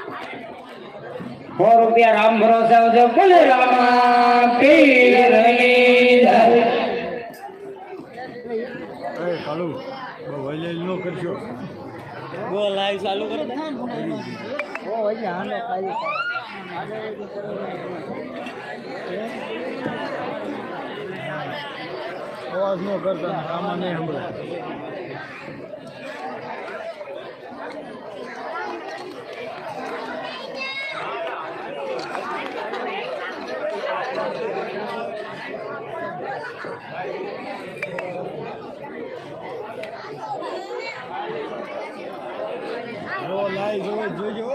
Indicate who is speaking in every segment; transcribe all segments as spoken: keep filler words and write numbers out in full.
Speaker 1: સો રૂપિયા રામ ભરોસે આવજો બોલે રામા પીરની જય
Speaker 2: એ ચાલુ બહુ વૈલે નો કરજો બહુ લાઈવ ચાલુ કરો ઓ વૈલે હાલો ખાલી અવાજ નો કરતા આમાં નહીં સંભળાય જો લાઈવ જોવો જોજો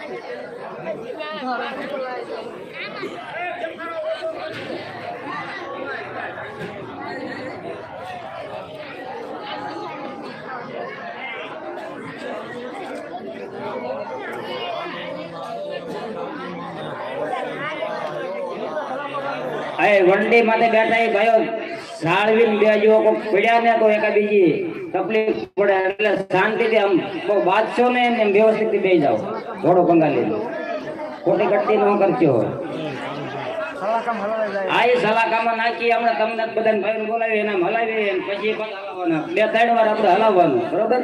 Speaker 1: અરે વંડી માટે બેઠા એ ભાઈઓ સાળવીને બેજો કોઈ પડ્યા ને તો એકા બીજી તકલીફ પડે એટલે શાંતિથી આમ કોઈ બાદશો ને એમ વ્યવસ્થિત બેસી જાઓ ઘોડો બંગાળી ખોટી કટ્ટી ન કરજો આ એ સલાકામાં નાખી હમણાં તમને બધાને ભાઈને બોલાવી એને હલાવી પછી હલાવવાના બે ત્રણ વાર આપણે હલાવવાનું બરોબર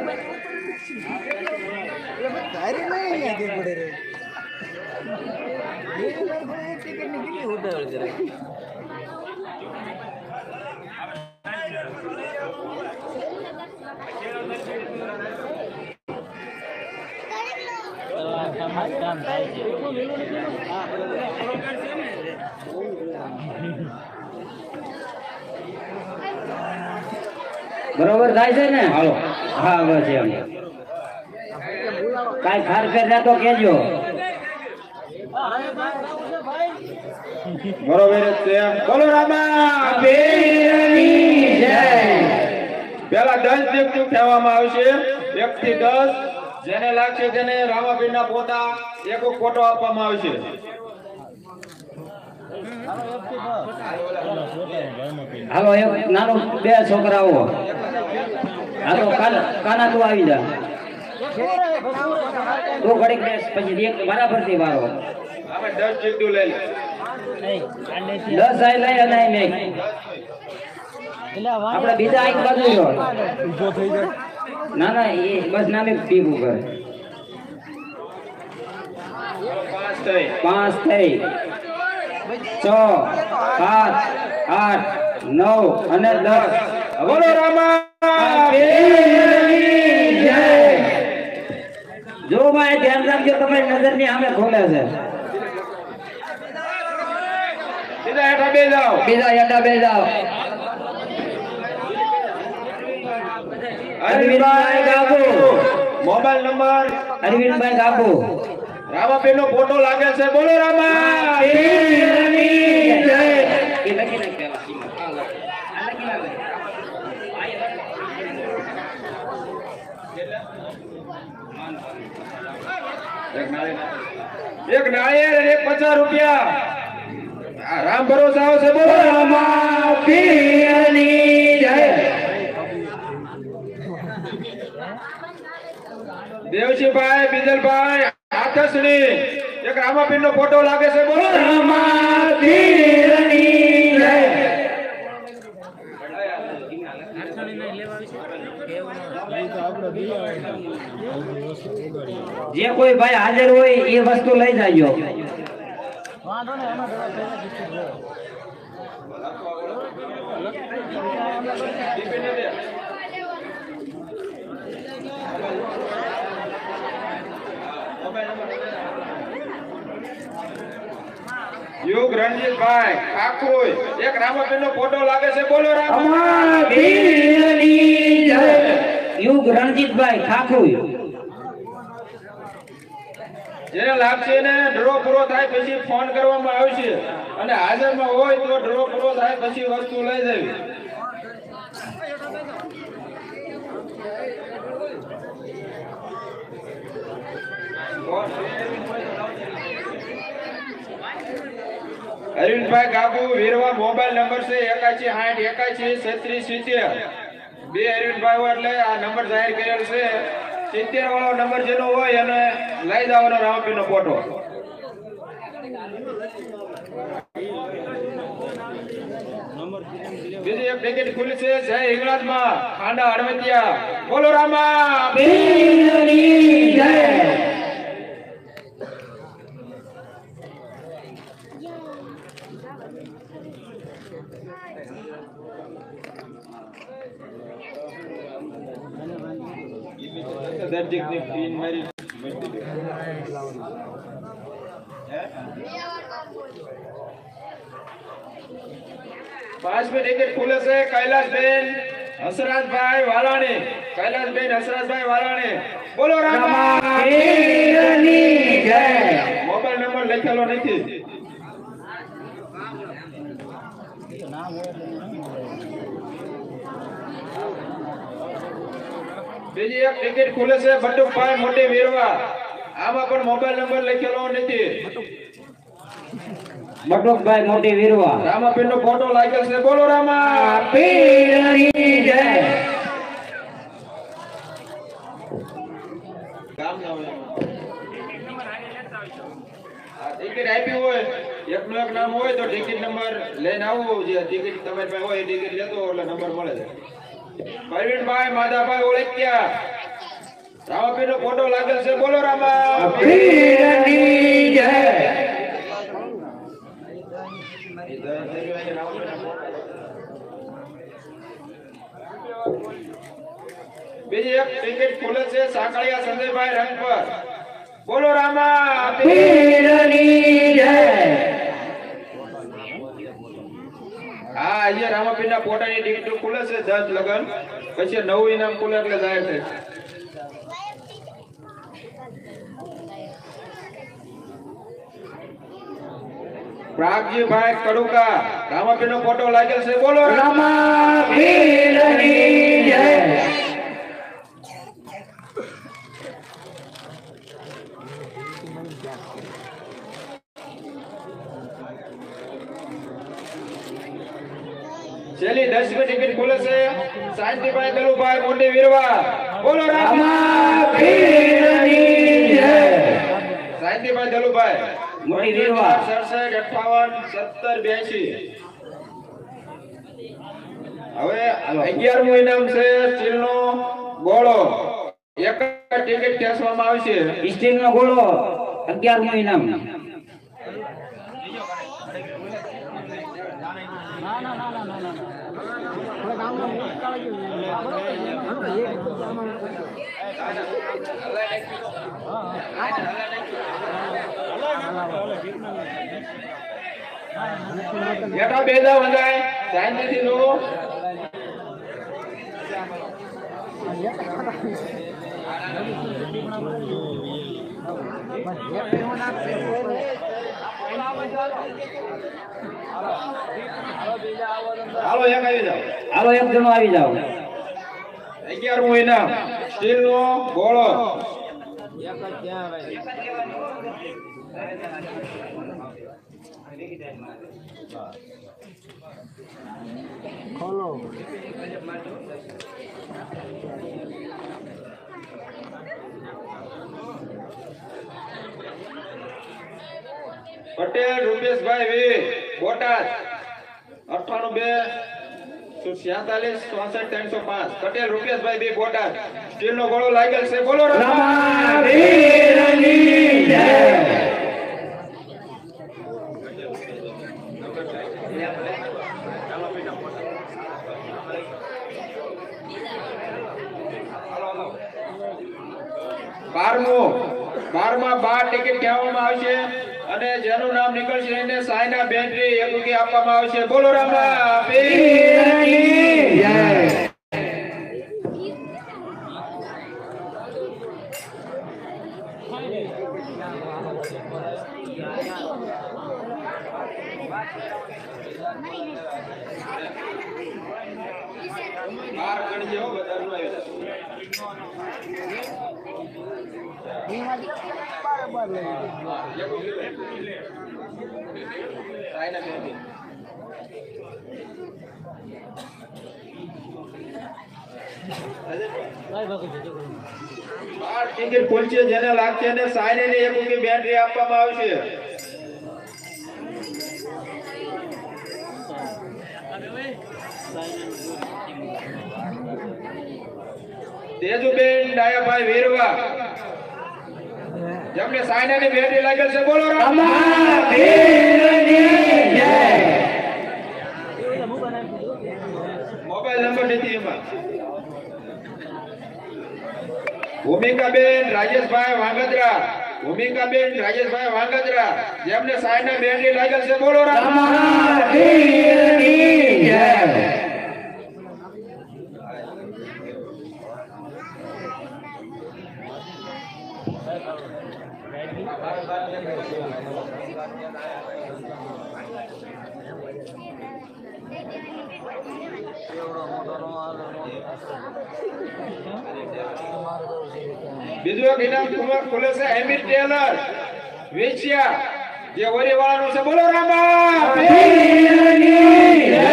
Speaker 1: બરોબર થાય છે ને હાલો હા બસ એમ કાઈ ખાર ફેર તો કેજો
Speaker 2: બરોબર છે બોલો રામા પીરની જય પેલા દસ વ્યક્તિ કહેવામાં આવશે વ્યક્તિ દસ જેને લાગશે તેને રામાપીરના પોતા એક ફોટો આપવામાં આવશે
Speaker 1: હાલો એક નાનો બે છોકરાઓ હાલો કાના તું આવી જા તો ઘડીક બેસ પછી એક બરાબર થી વારો
Speaker 2: આપણે દસ જેટલું લઈ લે
Speaker 1: દસ આઈ લઈ અને નહીં આપણે બીજા એક બાજુ
Speaker 2: ઊભો થઈ જાય
Speaker 1: ના ના એ બસ નામે ભીગું કરે
Speaker 2: પાંચ થઈ
Speaker 1: પાંચ થઈ છ સાત આઠ નવ અને દસ
Speaker 2: બોલો રામા
Speaker 1: જો ભાઈ ધ્યાન રાખજો તમારી નજર ની સામે ખોલે છે
Speaker 2: સીધા હેઠા બે જાઓ
Speaker 1: બીજા હેઠા બે જાઓ અરવિંદભાઈ ગાબુ
Speaker 2: મોબાઈલ નંબર
Speaker 1: અરવિંદભાઈ ગાબુ
Speaker 2: રામાપીર નો ફોટો લાગે છે બોલો રામા પીરની જય
Speaker 1: એ લખી નાખ પેલા આ લખી નાખ
Speaker 2: એક નાળિયેર અને એક પચાસ રૂપિયા રામ ભરોસે આવશે બોલો રામા પીરની જય દેવજીભાઈ બીજલભાઈ આકાશની એક રામાપીર નો ફોટો લાગે છે બોલો રામા પીરની જય
Speaker 1: જે કોઈ ભાઈ હાજર હોય એ વસ્તુ લઈ જાજો
Speaker 2: યુગ રણજીતભાઈ આખોય એક રામાપીર નો ફોટો લાગે છે બોલો રામા પીરની જય
Speaker 1: યુગ રણજીતભાઈ ઠાકોર
Speaker 2: જેને લાગશે ને ડ્રો પૂરો થાય પછી ફોન કરવામાં આવશે અને હાજરમાં હોય તો ડ્રો પૂરો થાય પછી વસ્તુ લઈ જવી અરવિંદભાઈ ગાબુ વીરવા મોબાઈલ નંબર છે એકાશી સાઠ એકાશી છત્રીસ સિત્તેર બે અરવિંદભાઈ એટલે આ નંબર જાહેર કરેલ છે સિત્તેર વાળો નંબર જેનો હોય એને લઈ જવાનો રામાપીર નો ફોટો. બીજી એક ટિકિટ ખુલી છે જય હિંગળાજમાં ખાંડા હળવદિયા. બોલો રામાપીરની જય. દર્દીકની પીન મારી પાંચમી ટિકિટ ખુલે છે કૈલાસબેન હસરાજભાઈ વાલાણી. કૈલાસબેન હસરાજભાઈ વાલાણી. બોલો રામાપીરની જય. મોબાઈલ નંબર લખેલો નથી. બીજી એક ટિકિટ ખુલે છે બટુકભાઈ મોટી વીરવા. આમાં પણ મોબાઈલ નંબર લખેલો નથી.
Speaker 1: બટુકભાઈ મોટી વીરવા.
Speaker 2: રામાપીર નો ફોટો લાગેલ છે. બોલો રામાપીરની જય. કામ ના હોય આ ટિકિટ આપી હોય એકનો એક નામ હોય તો ટિકિટ નંબર લઈને આવવું. જે ટિકિટ તમારી પાસે હોય એ ટિકિટ લેતો એટલે નંબર મળે છે. પરવીનભાઈ માધાભાઈ ઓળખ્યા. રામાપીર નો ફોટો લાગેલ છે. બોલો રામાપીરની જય. બીજી એક ટિકિટ ખુલે છે સાંકળિયા સંજયભાઈ રંગ પર. બોલો રામાપીરની જય. હા અહીંયા રામાપીર ના ફોટાની ટિકિટ ખુલે છે દસ લગન પછી નવું ઇનામ ખુલે એટલે જાય છે. પ્રાગજીભાઈ કડુકા. રામાપીર નો ફોટો લાગેલ છે. બોલો રામાપીરની જય. છેલ્લી દસમી ટિકિટ ખુલે છે શાંતિભાઈ દલુભાઈ મોટી વીરવા. બોલો રામાપીરની જય. શાંતિભાઈ દલુભાઈ
Speaker 1: મોટી વીરવા.
Speaker 2: સડસઠ અઠાવન સત્તર બ્યાસી. હવે અગિયારમું ઇનામ છે સ્ટીલનો ગોળો. એક ટિકિટ ખેંચવામાં આવશે.
Speaker 1: સ્ટીલનો ગોળો અગિયારમું ઇનામ.
Speaker 2: બેટા બેદા વંદાય શાંતિથી લો. હાલો એક આવી જાઓ.
Speaker 1: હાલો એક જણો આવી જાઓ.
Speaker 2: અગિયારમું ઇનામ સ્ટીલનો ગોળો.
Speaker 3: ખોલો.
Speaker 2: પટેલ રૂપેશભાઈ વી બોટાદ અઠ્ઠાણું બે છ્યાતાલીસ ચોસઠ ત્રણસો પાંચ. પટેલ રૂપેશભાઈ બી બોટાદ. સ્ટીલનો ગોળો લાગેલ છે. બોલો રામાપીરની જય. બારમું બારમાં બાર ટિકિટ કહેવામાં આવશે અને જેનું નામ નીકળશે એને સાયના બેટરી એક રૂપિયા આપવામાં આવશે. બોલો રામાપીરની જય. બાર ગણજો બધાનું આવી જશે. સાયના બેટરી બાર ટિકિટ ખુલશે જેને લાગશે અને સાઈને ને એક રૂપિયા બેટરી આપવામાં આવશે. તેજુબેન ડાયાભાઈ વીરવા જેમને સાયનાની બેટરી લાગેલ છે બોલો રામા પીરની જય. મોબાઈલ નંબર નથી એમાં. ભૂમિકાબેન રાજેશભાઈ વાંગદરા ભૂમિકાબેન રાજેશભાઈ વાંગદરા જેમને સાયના બેટરી લાગેલ છે બોલો રામા પીરની જય. બીજું એક ઇનામ કુમાર ખુલે છે એમિત ટેલર વેચિયા જે વરીવાળાનું છે બોલો રામા પીરની જય.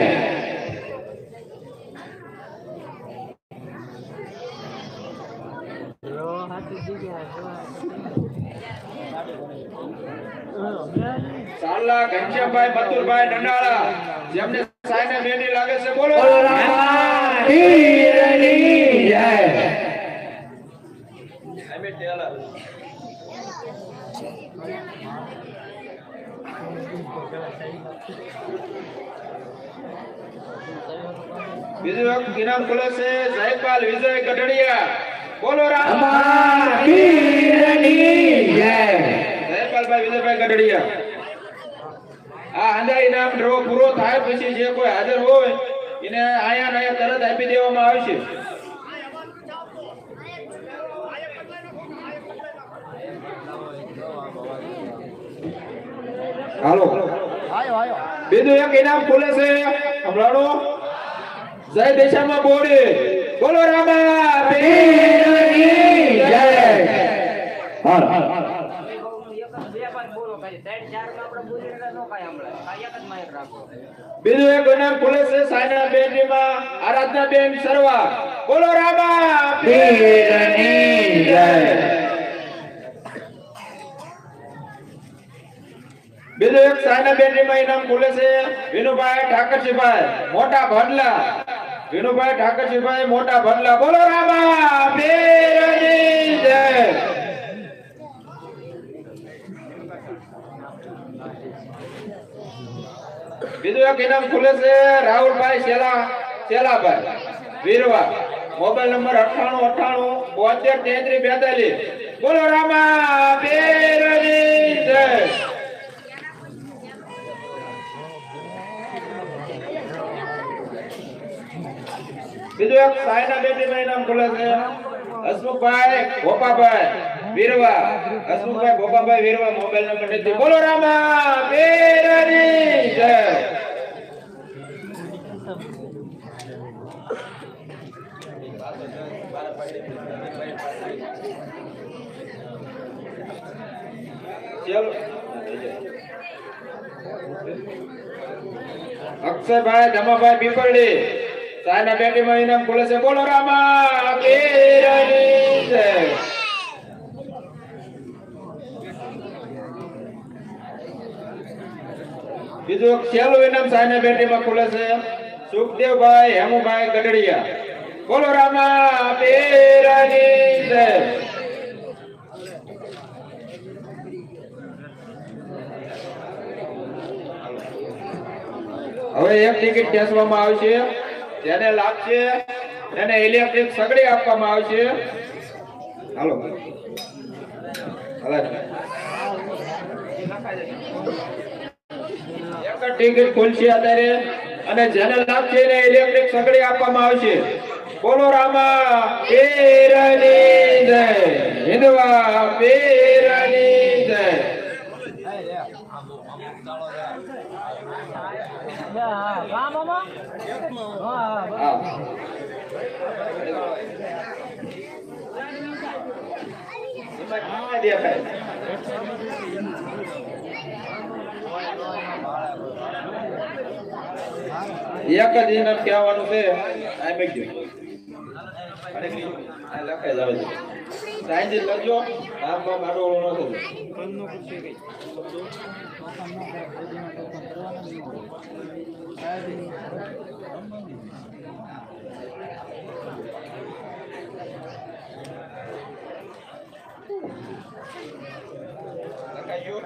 Speaker 2: સાલા ઘનશ્યામભાઈ મથુરભાઈ ડંડાળા જેમને સાયના બેટરી લાગે છે બોલો રામા પીરની જય. એમિત ટેલર બીજું એક ઇનામ ખુલે છે જયપાલ વિજય ગઢડિયા બોલો રામા પીરની જય. જયપાલભાઈ વિજયભાઈ ગઢડિયા. આ આંધા ઇનામ ડ્રો પૂરો થાય પછી જે કોઈ હાજર હોય એને આયા ને આયા તરત આપી દેવામાં આવશે. હાલો બીજું એક ઇનામ ખુલે છે હમણાં જય દેશામાં બોડી બોલો રામા પીરની જય. બીજું એક ઇનામ ખુલે છે સાયના બેટરીમાં આરાધના બેન સરવા બોલો રામા પીરની જય. બીજું એક સાયના બેટરીમાં ઇનામ ખુલે છે વિનુભાઈ ઠાકરસિંહભાઈ મોટા ભડલા વિનુભાઈ ઠાકરસિંહભાઈ મોટા ભડલા બોલો રામા પીરની જય. બીજું એક ઇનામ ખુલે છે રાહુલભાઈ શેલા શેલાભાઈ વીરવા મોબાઈલ નંબર અઠ્ઠાણું અઠ્ઠાણું બોતેર તેત્રીસ બેતાલીસ બોલો રામા પીરની જય. બીજું એક સાયના બેટરીમાં ઇનામ ખુલે છે હસમુખભાઈ ભોપાભાઈ વીરવા હસમુખભાઈ ભોપાભાઈ વીરવા મોબાઈલ નંબર નથી બોલો રામા પીરની જય. ચલો અક્ષયભાઈ ધમાભાઈ પીપળડી સાયના બેટરીમાં ઇનામ ખુલે છે બોલો રામા પીરની જય. બીજું એક છેલ્લું ઇનામ સાયના બેટરીમાં ખુલે છે સુખદેવભાઈ હેમુભાઈ ગઢડિયા બોલો રામા પીરની જય. હવે એક ટિકિટ ખેંચવામાં આવશે જેને લાગશે એને ઇલેક્ટ્રિક સગડી આપવામાં આવશે. હાલો એક ટિકિટ ખુલશે અત્યારે અને જેને લાગશે એને ઇલેક્ટ્રિક સગડી આપવામાં આવશે બોલો રામા પીરની જય. હિન્દવા પીરની જય. એક જ ઇનામ કહેવાનું છે આ મેકજો અને આ લખાઈ જાવ છે સાઈન લખજો આમ તો મારો ઓળો ન લખાયો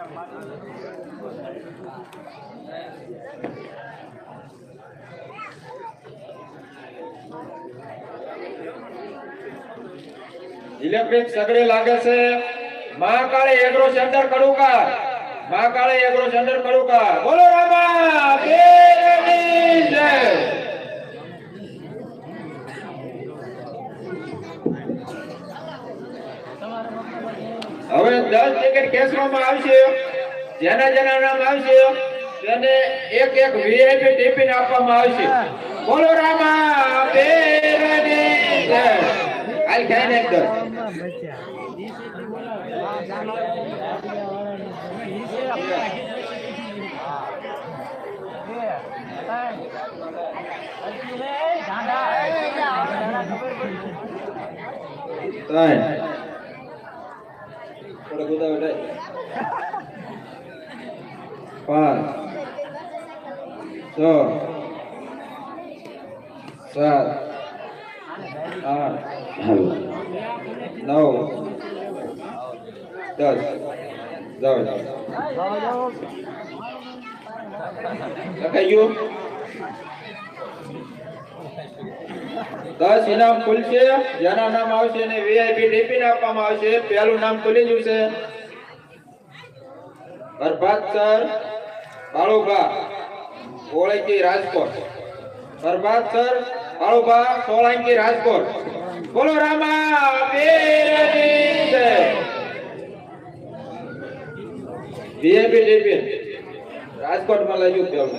Speaker 2: इलेक्ट्रिक सगड़े लागे से महाकाले एग्रो सेंटर करूंगा महाकाले एग्रो सेंटर करूंगा बोलो रामा देवी जय હવે દસ ટિકિટ કેસવામાં આવશે જેના જેના નામ આવશે તેને એક એક વીઆઈપી ટિફિન આપવામાં આવશે બોલો રામા દેવી જય આલ ખાઈને એકદમ थोड़ा गुदा बेटा पाँच छः सात आठ नौ दस जाओ जाओ लखाइयो दस इनाम खुलશે જેના નામ આવશે ને વીઆઈપી ટિફિન આપવામાં આવશે પહેલું નામ ખુલી ગયું છે પ્રભાત સર બાળુભા સોળંકી રાજકોટ પ્રભાત સર બાળુભા સોળંકી રાજકોટ બોલો રામા દેવી જય વીઆઈપી ટિફિન રાજકોટમાં લાગ્યું પેલું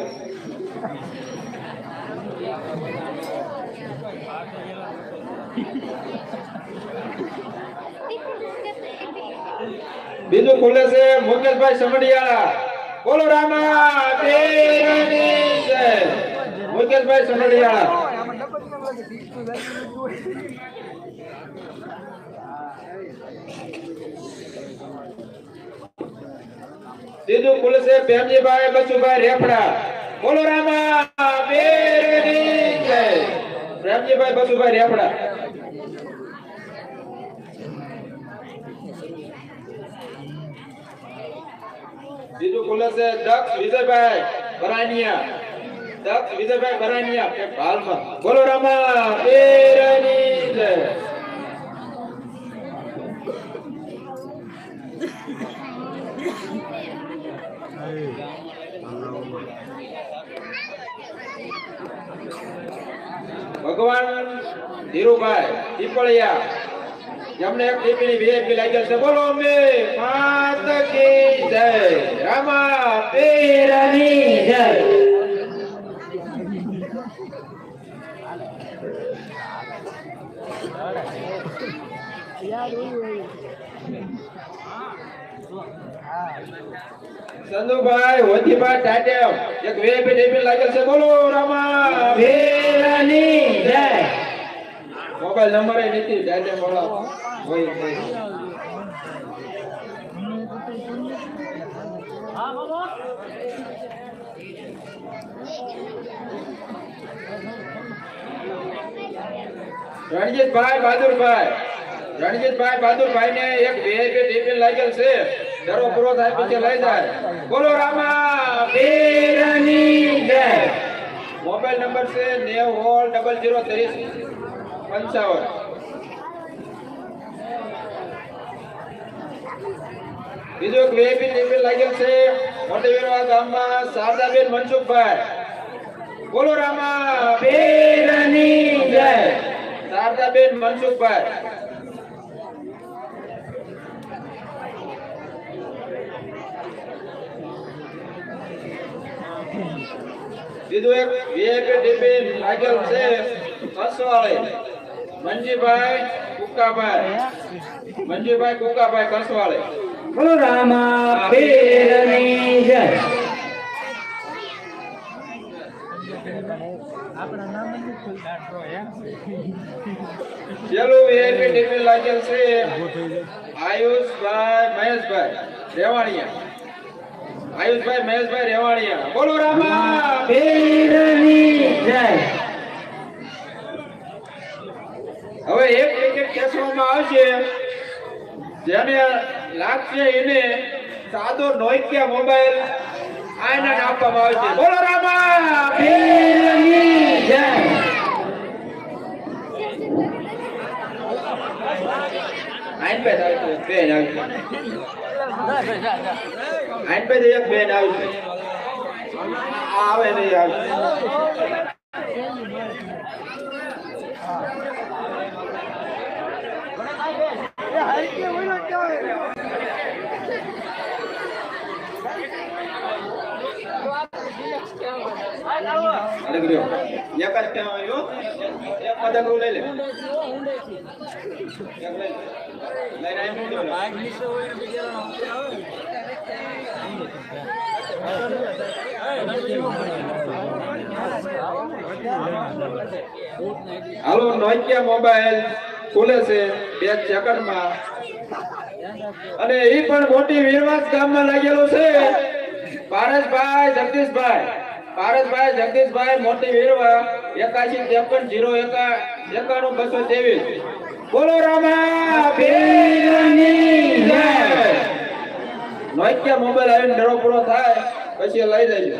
Speaker 2: બીજું ખુલે છે મુકેશભાઈ સમડિયાળા બોલો રામા દેવી જય મુકેશભાઈ સમડિયાળા બીજું ખુલે છે પ્રેમજીભાઈ બચુભાઈ રેફડા બોલો રામા દેવી જય પ્રેમજીભાઈ બચુભાઈ રેફડા બીજું ખુલે છે દક્ષ વિજયભાઈ બરાનિયા દક્ષ વિજયભાઈ બરાનિયા કે હાલમાં બોલો રામા દેવી જય ભગવાન ધીરુભાઈ પીપળિયા જેમને એક ટીપીની વીઆઈપી લાગેલ છે બોલો મે માત કી જય રામા પીરની જય સંધુભાઈ હોતીભાઈ ટાટેમ એક વીઆઈપી ટીપી લાગેલ છે બોલો રામા પીરની જય મોબાઈલ નંબર એ નથી ટાટેમ વાળા હોય હોય રણજીતભાઈ બહાદુરભાઈ રણજીતભાઈ બહાદુરભાઈ ને એક વીઆઈપી ટિફિન લાગેલ છે દરો પૂરો થાય પછી લઈ જાય બોલો રામા પીરની જય મોબાઈલ નંબર છે નેવ હોલ ડબલ જીરો ત્રીસ પંચાવન બીજો એક વીઆઈપી ટિફિન લાગેલ છે મોટી વીરવા ગામમાં શારદાબેન મનસુખભાઈ બોલો રામા પીરની જય શારદાબેન મનસુખભાઈ બીજું એક વીઆઈપી ટિફિન લાગેલ છે કસવાળે મંજીભાઈ કુકાભાઈ મંજીભાઈ કુકાભાઈ કસવાળે
Speaker 1: બોલો રામા પીરની જય
Speaker 2: પેલું વીઆઈપી ટિકિટ લાગેલ છે આયુષભાઈ મહેશભાઈ રેવાણીયા. આયુષભાઈ મહેશભાઈ રેવાણીયા. બોલો રામા
Speaker 1: પીરની જય.
Speaker 2: હવે એક ટિકિટ ખેંચવામાં આવશે, જેને લાગશે એને સાદો નોકિયા મોબાઈલ આને આપવામાં આવશે. બોલો રામા
Speaker 1: પીરની જય.
Speaker 2: આઈન પે આવશે બેન આવશે આઈન પે એક બેન આવશે. આ આવે નહીં આવશે. અરે ગયો એક જ ટાઈમ આવ્યો, એક પદક લઈ લે, એક લઈ લે. લઈને આવી મૂકી હાલો. નોકિયા મોબાઈલ ખુલે છે બે સેકન્ડમાં, અને એ પણ મોટી વીરવાસ ગામમાં લાગેલો છે. પારસભાઈ જગદીશભાઈ, પારસભાઈ જગદીશભાઈ મોટી વીરવા એકાશી ત્રેપન જીરો એકા એકાણું બસો ત્રેવીસ. બોલો રામા પીરની જય. નોકિયા મોબાઈલ આવીને ડરો પૂરો થાય પછી લઈ જજો.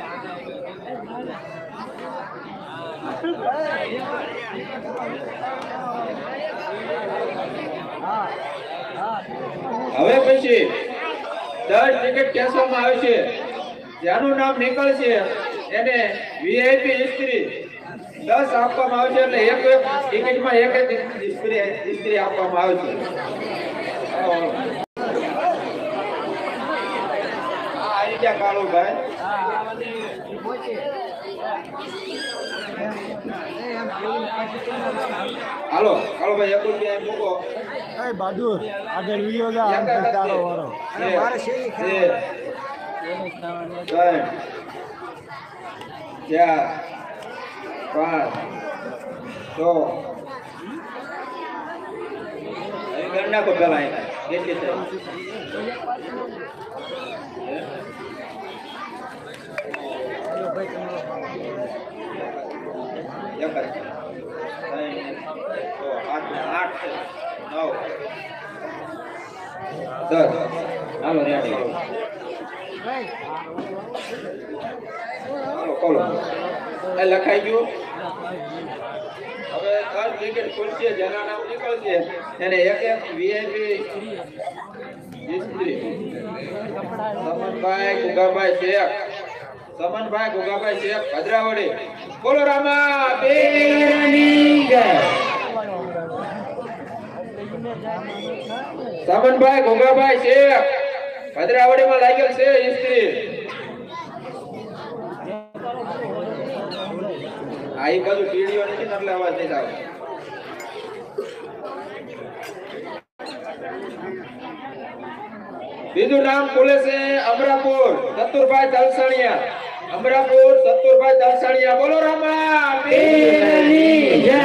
Speaker 2: હવે પછી દસ ટિકિટ ખેંચવામાં આવશે, જેનું નામ નીકળશે એને વીઆઈપી ઇસ્ત્રી દસ આપવામાં આવશે. એટલે એક એક ટિકિટમાં એક એક ઇસ્ત્રી ઇસ્ત્રી આપવામાં આવશે. આવી ગયા કાળુભાઈ. હાલો કાળુભાઈ એક રૂપિયા મૂકો.
Speaker 3: એ બહાદુર આગળ વિયો જા તારો વારો અને મારે શેરી
Speaker 2: ત્રણ ચાર પાંચ છ ગણ નાખો પેલા કેટલી થાય. એક જ આઠ આઠ નવ દસ. હાલો રેડી. હાલો કોલો એ લખાઈ ગયું. હવે ત્રણ વિકેટ ખુલશે, જેના નામ નીકળશે એને એક એક વીઆઈપી ઇસ્ત્રી. સમનભાઈ ગુગાભાઈ શેખ, સમનભાઈ ગુગાભાઈ શેખ ભદ્રાવડી. બોલો રામા પીરની જય. સમનભાઈ ગુગાભાઈ શેખ ભદ્રાવડીમાં લાગેલ છે ઇસ્ત્રી. આ એક બાજુ ટીડીઓ નથી ને એટલે અવાજ નહીં આવે. બીજું નામ ખુલે છે અમરાપુર સતુરભાઈ તલસાણિયા. અમરાપુર સતુરભાઈ તલસાણિયા. બોલો રામા પીરની જય.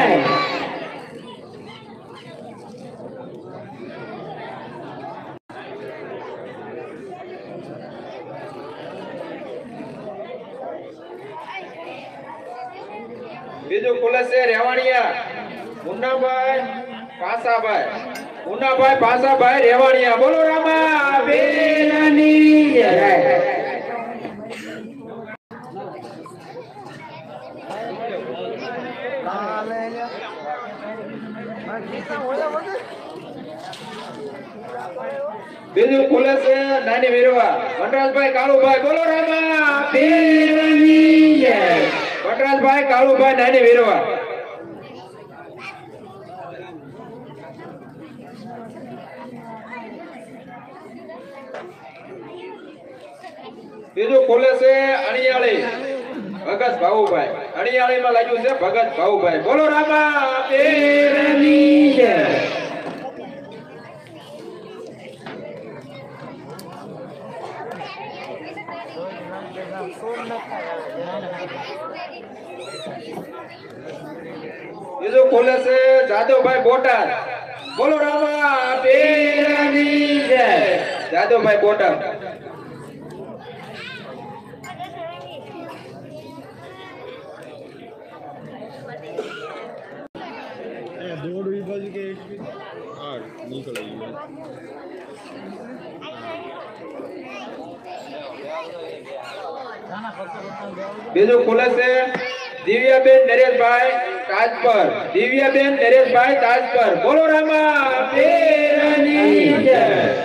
Speaker 2: બીજું ખુલે છે રેવાણીયા મુન્નાભાઈ પાસાભાઈ. મુન્નાભાઈ પાસાભાઈ રેવાણીયા. બોલો રામા પીરની જય. બીજું ખુલે છે નાની વીરવા વનરાજભાઈ કાળુભાઈ. બોલો રામા પીરની જય. વનરાજભાઈ કાળુભાઈ નાની વીરવા. બીજું ખુલે છે અણિયાળી ભગત ભાવુભાઈ. અણિયાળી માં લાગ્યું છે ભગત ભાવુભાઈ. બોલો રામા પીરની જય. બીજું ખોલે છે જાદવભાઈ બોટાદ. બોલો રામા પીરની જય. જાદવભાઈ બોટાદ.
Speaker 3: એ દોડ વી બાજુ કે આ નીકળી ગયું.
Speaker 2: બીજું ખુલે છે દિવ્યાબેન નરેશભાઈ તાજપર. દિવ્યાબેન નરેશભાઈ તાજપર. બોલો રામા પીરની જય.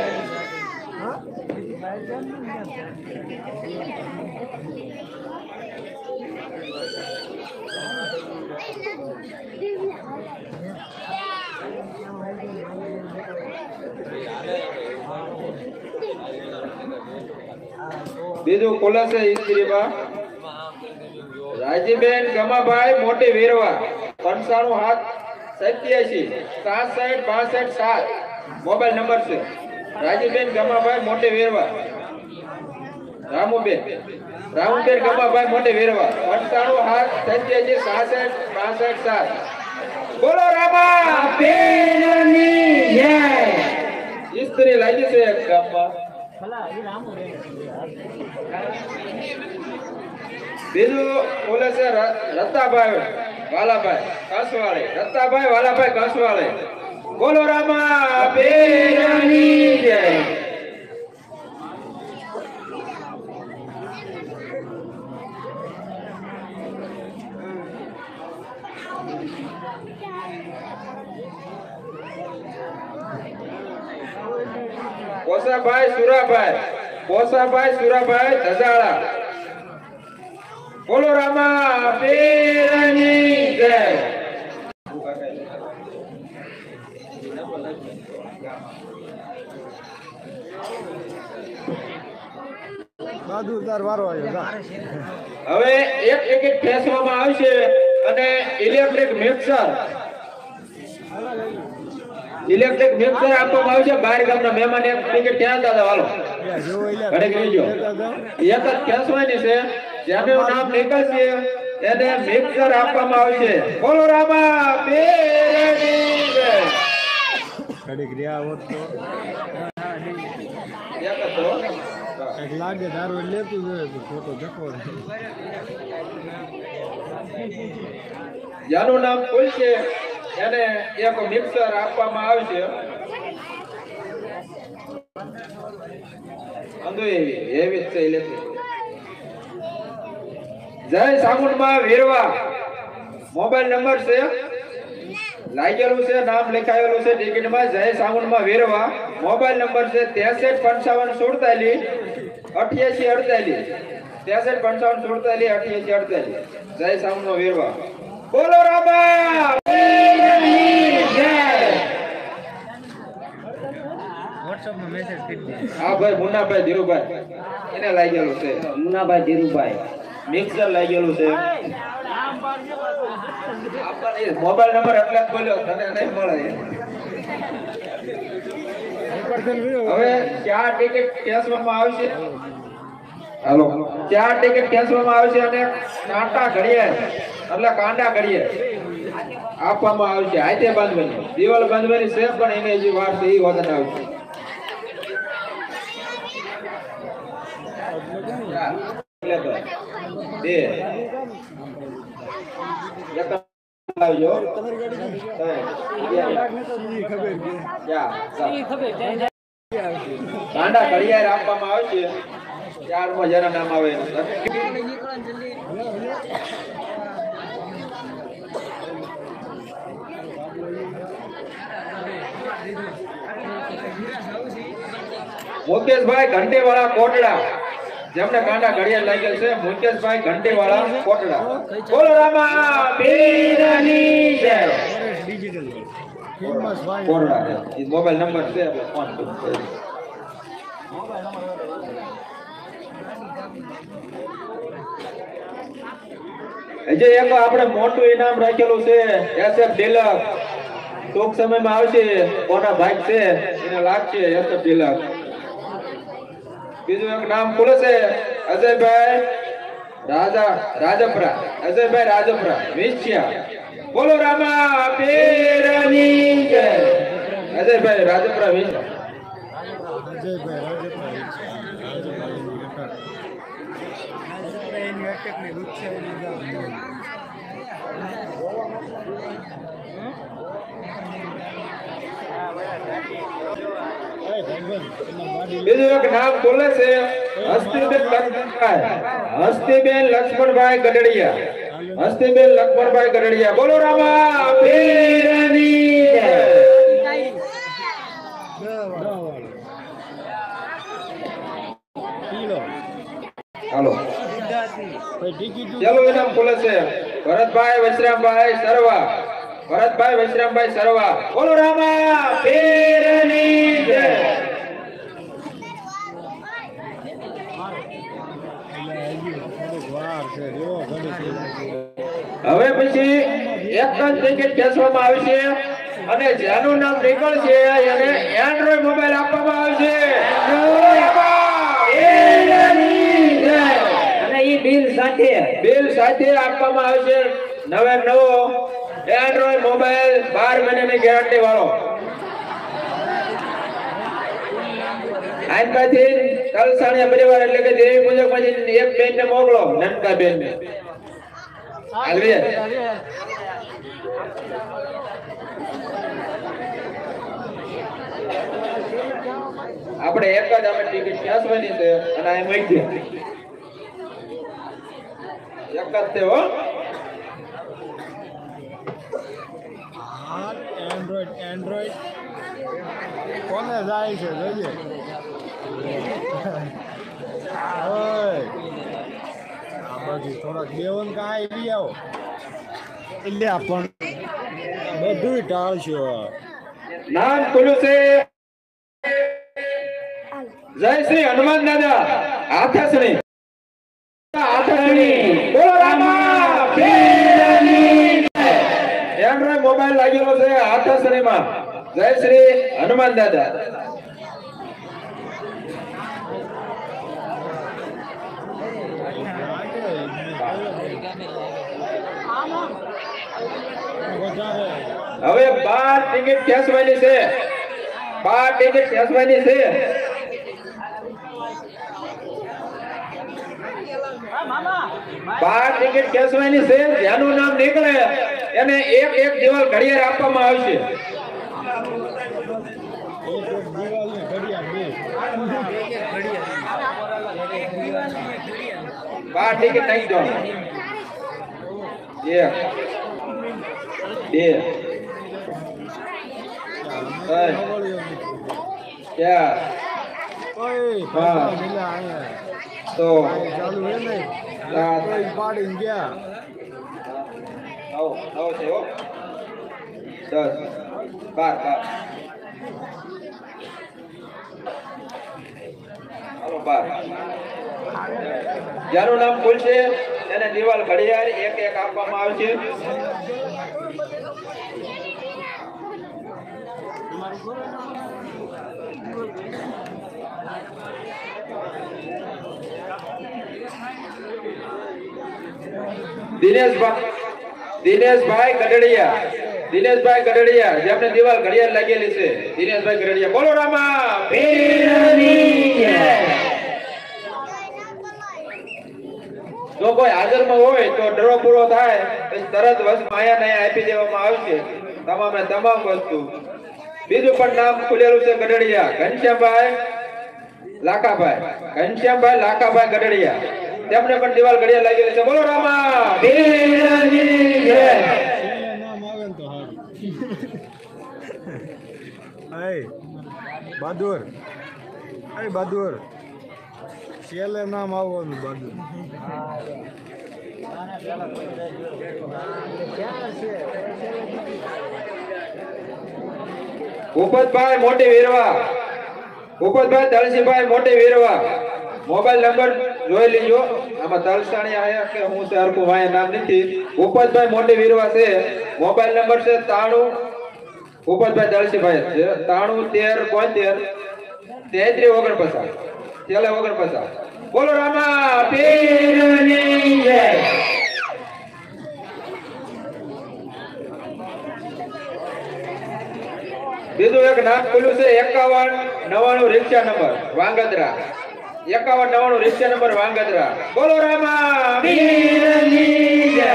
Speaker 2: બીજું ખુલે છે ઇસ્ત્રીબા રાજીબેન ગમાભાઈ મોટી વીરવા. પંચાણું હાથ સત્યાસી સાસઠ બાસઠ સાત મોબાઈલ નંબર છે. રાજીબેન ગમાભાઈ મોટી વીરવા. રામુબેન રામુબેન ગમાભાઈ મોટી વીરવા. પંચાણું હાથ સત્યાસી સાસઠ બાસઠ સાત. બોલો રામા પીરની જય. ઇસ્ત્રી લાગી છે એક ગામમાં. બીજું બોલે છે રત્તાભાઈ વાલાભાઈ કાસવાળે. રત્તાભાઈ વાલાભાઈ કાસવાળે. બોલો રામા પીરની જય. કોસાભાઈ સુરાભાઈ. કોસાભાઈ સુરાભાઈ ધજાળા. બોલો રામા પીરની જય.
Speaker 3: બાદુ તાર વારો આવ્યો.
Speaker 2: હવે એક ટિકિટ ખેંચવામાં આવશે અને ઇલેક્ટ્રિક મિક્સર ઇલેક્ટ્રિક મિક્સર આપવામાં આવશે. બહાર ગામના મહેમાન એક ટિકિટ ત્યાં દાદા વાલો ઘડીક રહીજો. એક જ ખેંચવાની છે. જેનું નામ નીકળશે એને મિક્સર આપવામાં આવશે. બોલો રામા પીરની જય.
Speaker 3: ઘડીક રહ્યા હોત તો
Speaker 2: એક જ તો.
Speaker 3: કંઈક લાગે દારૂ લેતું જોઈએ તો ખોટો ધક્કો.
Speaker 2: જેનું નામ ખુલશે એને એક મિક્સર આપવામાં આવશે. અંધુ એવી એવી છે ઇલેક્ટ્રિક. જય સાગુણમાં વીરવા. મોબાઈલ નંબર છે લાગેલું છે, નામ લખાયેલું છે ટિકિટમાં. જય સાગુણમાં વીરવા. મોબાઈલ નંબર છે ત્રેસઠ પંચાવન સુડતાલીસ અઠ્યાસી અડતાલીસ. ત્રેસઠ પંચાવન સુડતાલીસ અઠ્યાસી અડતાલીસ. જય સાગુણમાં વીરવા. બોલો રામા પીરની જય.
Speaker 1: વોટ્સએપમાં મેસેજ કરી દે.
Speaker 2: હા ભાઈ મુન્નાભાઈ ધીરુભાઈ એને લાગેલું છે.
Speaker 1: મુન્નાભાઈ ધીરુભાઈ
Speaker 2: મિક્સર લાગેલું છે. મોબાઈલ નંબર એટલે જ બોલ્યો તને નહીં મળે. હવે ચાર ટિકિટ ખેંચવામાં આવશે. હાલો ચાર ટિકિટ ખેંચવામાં આવશે અને કાંટા ઘડિયાળ એટલે કાંડા ઘડિયાળ આપવામાં આવશે. હાથે બાંધવાની દિવાલ બાંધવાની છે પણ એને જે વાર છે એ વખત આવશે. બે આવજો. કાંડા ઘડિયાળ આપવામાં આવશે. ચાર માં જરા નામ આવે. મુકેશભાઈ ઘંટીવાળા કોટડા જેમને કાંડા ઘડિયાળ લાગેલ છે. મુકેશભાઈ ઘંટીવાળા કોટડા. બોલો રામા પીરની જય.
Speaker 3: ડિજિટલ
Speaker 2: કોટડા એ મોબાઈલ નંબર છે એટલે ફોન કરો. હજી એક આપણે મોટું ઇનામ રાખેલું છે એસએફ ડિલક્સ. ટૂંક સમયમાં આવશે. કોના ભાગ છે એને લાગશે એસએફ ડિલક્સ. બીજું એક નામ ખુલે છે અજયભાઈ રાજા રાજપરા અજયભાઈ રાજપરા વિછ્યા બોલો રામા પીરની જય અજયભાઈ રાજપરા વિછ્યા
Speaker 3: અજયભાઈ રાજપરા એની અટકને લુચ્છાવી લીધા.
Speaker 2: બીજું એક નામ બોલે છે હસ્તીબેન લક્ષ્મણભાઈ હસ્તીબેન લક્ષ્મણભાઈ ગઢડિયા હસ્તીબેન લક્ષ્મણભાઈ ગઢડિયા બોલો રામા પીરની જય હાલો ચાલો ઇનામ બોલે છે ભરતભાઈ વૈશ્રામભાઈ સરવા ભરતભાઈ વૈશ્રામભાઈ સરવા બોલો રામા પીરની જય હવે પછી એક જ ટિકિટ ખેંચવામાં આવશે અને જેનું નામ નીકળશે એને એન્ડ્રોઈડ મોબાઈલ આપવામાં આવશે
Speaker 1: અને ઈ બિલ સાથે
Speaker 2: બિલ સાથે આપવામાં આવશે નવે નવો એન્ડ્રોઈડ મોબાઈલ બાર મહિનાની ગેરંટી વાળો આનકાથી તલસાણિયા પરિવાર એટલે કે દેવી પૂજક માંથી એક બેન ને મોકલો નનકા બેન ને હાલવે આપણે એક જ અમે ટિકિટ ખેંચવાની છે અને આ મૂકી એક જ છે હો
Speaker 3: એન્ડ્રોઈડ એન્ડ્રોઈડ કોને જાય છે જોઈએ ઓય આ બાજુ થોડાક દેવન કાંઈ લઈ આવો એટલે પણ બધું ટાળશો.
Speaker 2: નામ ખુલ્લું છે જય શ્રી હનુમાન દાદા આથસણી આથસણી બોલો રામા પીરની જય એન્ડ્રોઈડ મોબાઈલ લાગેલો છે આથસણીમાં જય શ્રી હનુમાન દાદા હવે બાર ટિકિટ ખેંચવાની છે બાર ટિકિટ ખેંચવાની છે બાર ટિકિટ ખેંચવાની છે જેનું નામ નીકળે એને એક એક દિવાલ ઘડિયાળ આપવામાં આવશે બાર ટિકિટ નાખી દો એક બે ત્રણ ચાર પાંચ તો સાત
Speaker 3: પાડી ગયા
Speaker 2: નવ નવ છે હો દસ બાર બાર હાલો બાર જેનું નામ ખુલશે એને દિવાલ ઘડિયાળ એક એક આપવામાં આવશે દિનેશભાઈ દિનેશભાઈ ગઢડિયા દિનેશભાઈ ગઢડિયા જેમને દિવાલ ઘડિયાળ લાગેલી છે દિનેશભાઈ ગઢડિયા બોલો રામા પીરની જય જો કોઈ હાજરમાં હોય તો ડરો પૂરો થાય પછી તરત વસમાં આયા ને આપી દેવામાં આવશે તમામે તમામ વસ્તુ બીજું પણ નામ ખુલેલું છે ગઢડિયા ઘનશ્યામભાઈ લાખાભાઈ ઘનશ્યામભાઈ લાખાભાઈ ગઢડિયા તેમને પણ દિવાલ ઘડિયાળ લાગેલી છે બોલો રામા પીરની જય
Speaker 3: નામ આવે ને તો હારું બહાદુર એ બહાદુર છેલ્લે નામ આવવાનું બહાદુર
Speaker 2: ભૂપતભાઈ મોટી વીરવા ભૂપતભાઈ તળસીભાઈ મોટી વીરવા મોબાઈલ નંબર જોઈ લીજો આમાં તલસાણી આયા કે હું છે હરકું વાય નામ નથી ભૂપતભાઈ મોટી વીરવા છે મોબાઈલ નંબર છે તાણું ભૂપતભાઈ તળસીભાઈ છે તાણું તેર બોતેર તેત્રીસ ઓગણપચાસ છેલ્લે ઓગણપચાસ બોલો રામા પીરની જય. બીજું એક નામ ખુલ્યું છે એકાવન નવાણું રિક્ષા નંબર વાંગદરા. એકાવન નવાણું રિક્ષા નંબર વાંગદરા. બોલો રામા પીરની જય.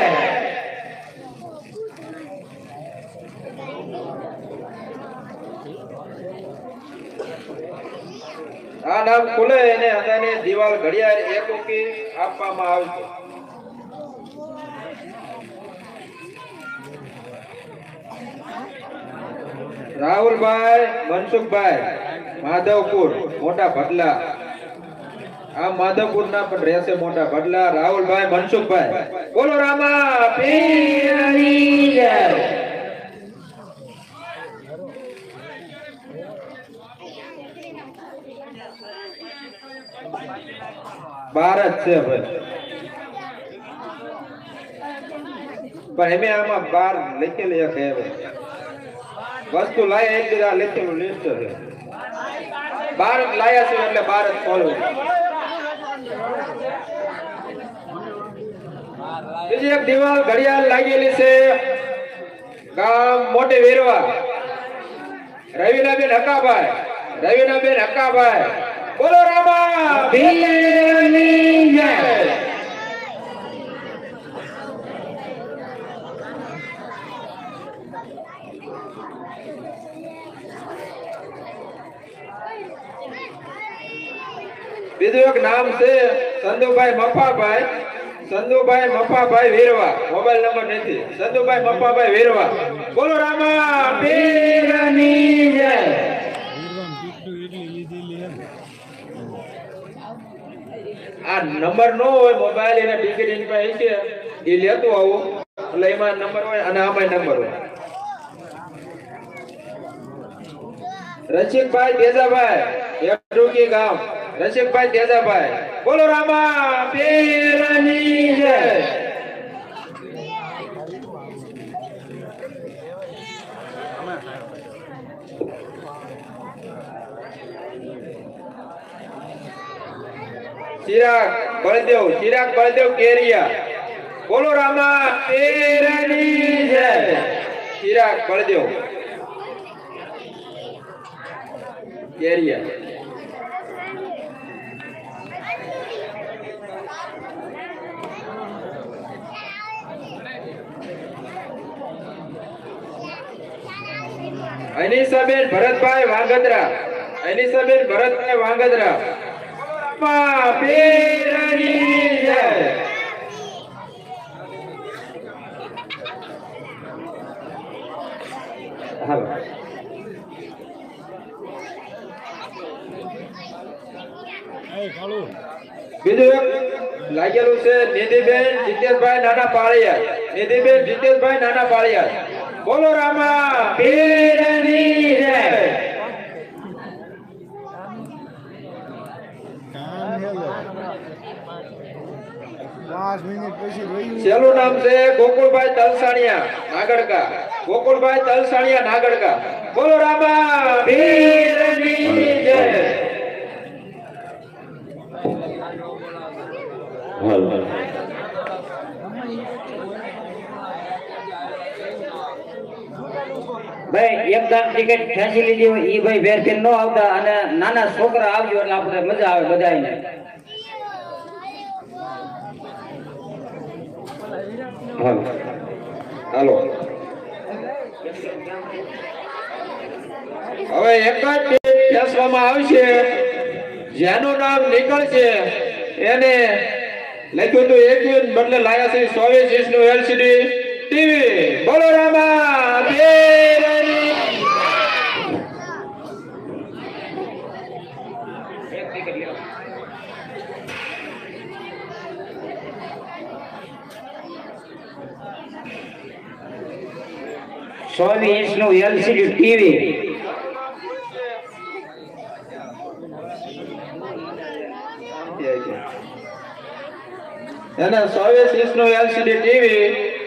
Speaker 2: આ નામ ખુલે એને અંદાની દિવાલ ઘડિયાળ એક ઉકી આપવામાં આવશે. રાહુલભાઈ મનસુખભાઈ માધવપુર મોટા ભડલા. આ માધવપુર ના પણ રહેશે મોટા ભડલા. રાહુલભાઈ મનસુખભાઈ. બોલો રામા પીરની જય. બાર જ છે ભાઈ, પણ એમે આમાં બાર લખેલી એક હે વસ્તુ લાયા એટલી આ લખેલું લિસ્ટ છે. બાર જ લાયા છે એટલે બાર જ ખોલવું. બીજી એક દિવાલ ઘડિયાળ લાગેલી છે ગામ મોટી વેરવા. રવિનાબેન હકાભાઈ. રવિનાબેન હકાભાઈ. બોલો રામા પીરની જય. બીજું એક નામ છે સંધુભાઈ મફાભાઈ. સંધુભાઈ મફાભાઈ વીરવા. મોબાઈલ નંબર નથી. સંધુભાઈ મફાભાઈ વીરવા. બોલો રામા પીરની જય. આ નંબર નો હોય મોબાઈલ એના ટિકિટ એની પાસે છે એ લેતું આવું એટલે એમાં નંબર હોય અને આમાં નંબર હોય. રસિકભાઈ તેજાભાઈ એડુકી ગામ. રસિકભાઈ તેજાભાઈ. બોલો રામા પીરની જય. ચિરાગ બળદેવ. ચિરાગ બળદેવ કેરિયા. બોલો રામા પીરની જય. ચિરાગ બળદેવ કેરિયા. અનિસાબેન ભરતભાઈ વાંગદરા. અનિસાબેન ભરતભાઈ વાંગદરા. રામા પીરની જય. હાલો. બીજું એક લાગેલું છે નિધિબેન જીતેશભાઈ નાના પાળિયા. નિધિબેન જીતેશભાઈ નાના પાળિયા. બોલો રામા પીરની જય.
Speaker 3: પાંચ મિનિટ પછી રહ્યું.
Speaker 2: છેલ્લું નામ છે ગોકુળભાઈ તલસાણિયા નાગડકા. ગોકુળભાઈ તલસાણિયા નાગડકા. બોલો રામા પીરની જય.
Speaker 1: ભાઈ એકદમ ટિકિટ ખેંચી લીધી હોય ઈ ભાઈ વેરફેર ન આવતા અને નાના છોકરા આવજો એટલે આપણે મજા આવે બધાને.
Speaker 2: હાલો. હવે એક જ બેસવામાં આવશે જેનું નામ નીકળશે એને લખ્યું હતું એકવીસ બદલે લાયા છે ચોવીસ ઇંચ નું એલસીડી ટીવી. બોલો રામા પીરની.
Speaker 1: ચોવીસ ઇંચ નું એલસીડી ટીવી.
Speaker 2: એને ચોવીસ ઇંચ નું એલસીડી ટીવી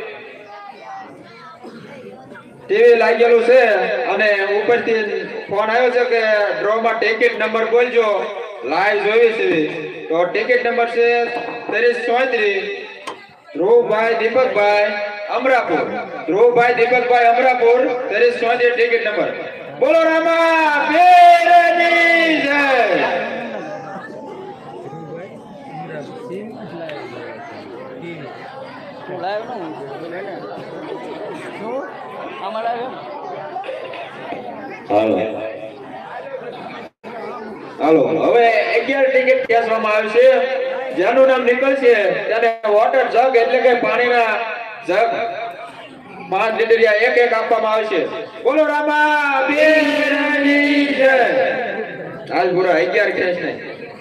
Speaker 2: ટીવી લાગેલું છે અને ઉપરથી ફોન આવ્યો છે કે ડ્રો માં ટિકિટ નંબર બોલજો લાઈવ જોઈ છે તો ટિકિટ નંબર છે ત્રીસ ચોત્રીસ ધ્રુવભાઈ દીપકભાઈ અમરાપુર ધ્રુવભાઈ દીપકભાઈ અમરાપુર ત્રીસ ચોત્રીસ ટિકિટ નંબર બોલો રામા પીરની જય હાલો હાલો હવે અગિયાર ટિકિટ ખેંચવામાં આવશે જેનું નામ નીકળશે તેને વોટર જગ એટલે કે પાણીના જગ પાંચ લીટરિયા એક એક આપવામાં આવશે બોલો રામા પીરની જય આજ પૂરા અગિયાર ખેંચ ને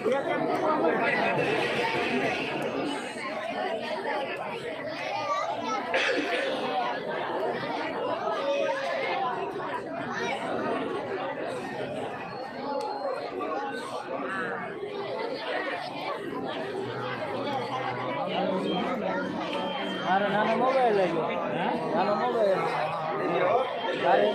Speaker 3: મારો નાનો મોબાઈલ લઈ ગયો નાનો મોબાઈલ તારે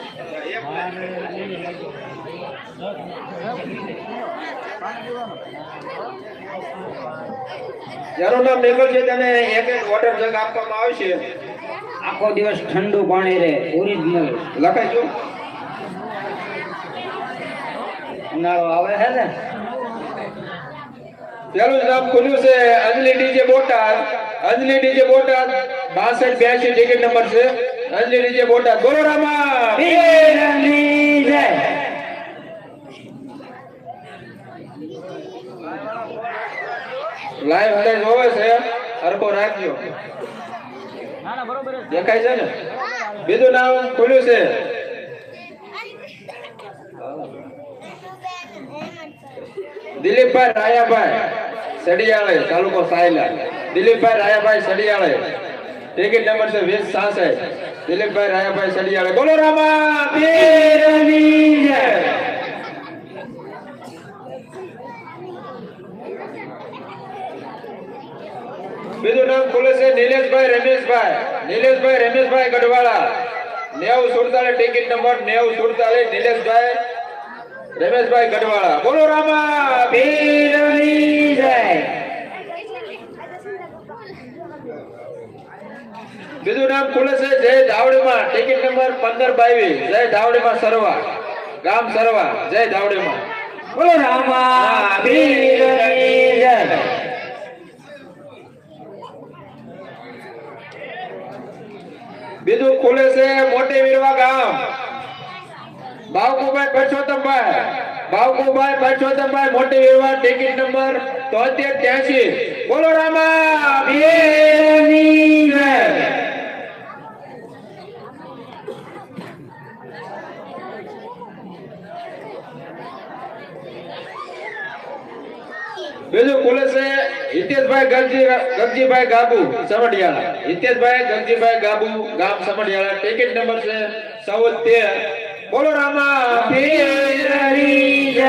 Speaker 2: જેનું નામ નીકળશે તેને એક એક વોટર જગ આપવામાં આવશે
Speaker 1: આખો દિવસ ઠંડુ પાણી રહે ઓરિજિનલ
Speaker 2: લખાય જો
Speaker 1: ઉનાળો આવે છે ને
Speaker 2: પેલું જ નામ ખુલ્યું છે અંજલિ ડીજે બોટાદ અંજલિ ડીજે બોટાદ બાસઠ બ્યાસી ટિકિટ નંબર છે અંજલિ ડીજે બોટાદ બોલો રામા
Speaker 1: પીરની જય
Speaker 2: લાઈવ અંદર જોવે છે અરબો રાખજો દેખાય છે ને બીજું નામ ખુલ્યું છે દિલીપભાઈ રાયાભાઈ સડિયાળે તાલુકો સાયલા દિલીપભાઈ રાયાભાઈ સડિયાળે ટિકિટ નંબર છે વીસ સાસઠ દિલીપભાઈ રાયાભાઈ સડિયાળે બોલો રામા પીરની જય બીજું નામ ખુલે છે નિલેશભાઈ રમેશભાઈ નિલેશભાઈ રમેશભાઈ ગઢવાળા નેવું સુડતાલીસ ટિકિટ નંબર નેવું સુડતાલીસ નિલેશભાઈ રમેશભાઈ ગઢવાળા બોલો રામા પીરની જય બીજું નામ ખુલે છે જય ધાવડીમાં ટિકિટ નંબર પંદર બાવીસ જય ધાવડીમાં સરવા ગામ સરવા જય ધાવડીમાં
Speaker 1: બોલો રામા પીરની જય
Speaker 2: બીજું ખુલે છે મોટી વીરવા ગામ બાવકુભાઈ પરસોત્તમભાઈ બાવકુભાઈ પરસોત્તમભાઈ મોટી વીરવા ટિકિટ નંબર તોતેર ત્યાસી બોલો રામા પીરની જય બીજું ખુલે છે હિતેશભાઈ ગરજી ગરજીભાઈ ગાબુ સમઢિયાળા હિતેશભાઈ ગરજીભાઈ ગાબુ ગામ સમઢિયાળા ટિકિટ નંબર છે ચૌદ તેર બોલો રામા પીરની જય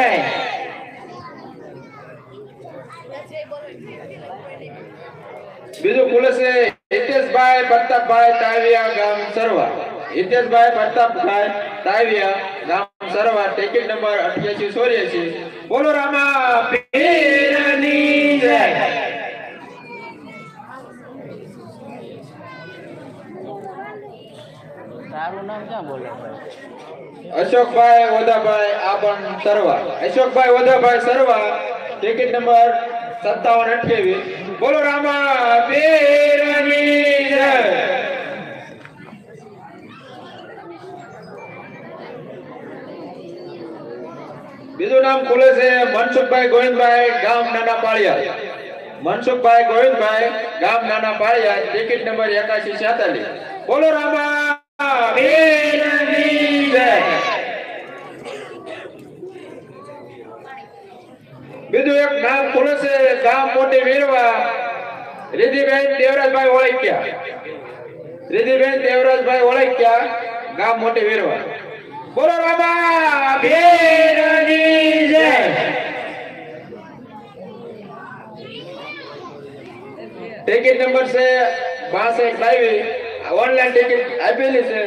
Speaker 2: બીજું ખુલે છે હિતેશભાઈ પ્રતાપભાઈ તાવિયા ગામ સરવા હિતેશભાઈ પ્રતાપભાઈ તાવિયા ગામ સરવા ટિકિટ નંબર અઠ્યાસી ચોર્યાસી બોલો રામા પીરની જય
Speaker 3: તારું નામ ક્યાં બોલે
Speaker 2: અશોકભાઈ વદાભાઈ આપણ સરવા અશોકભાઈ વદાભાઈ સરવા ટિકિટ નંબર સત્તાવન અઠ્યાવીસ બોલો રામા પીરની જય બીજું નામ ખુલે છે મનસુખભાઈ ગોવિંદભાઈ ગામ નાના પાળિયા મનસુખભાઈ ગોવિંદભાઈ ગામ નાના પાળિયા ટિકિટ નંબર એકાશી છેતાલીસ બોલો રામા પીરની જય બીજું એક નામ ખુલે છે ગામ મોટી વીરવા રીધિબેન દેવરાજભાઈ ઓળખ્યા રીધિબેન દેવરાજભાઈ ઓળખ્યા ગામ મોટી વીરવા બોલો રામા પીરની જય ટિકિટ નંબર છે બાસઠ બાવીસ ઓનલાઈન ટિકિટ આપેલી છે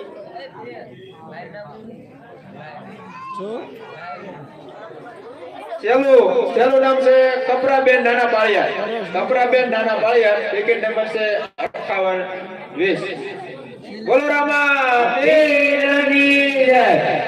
Speaker 3: શું
Speaker 2: चलो चलो नाम से कपराबेन नाना पालिया कपराबेन नाना पालिया टिकट नंबर से अट्ठावन बीस बोलो रामा पीરની જય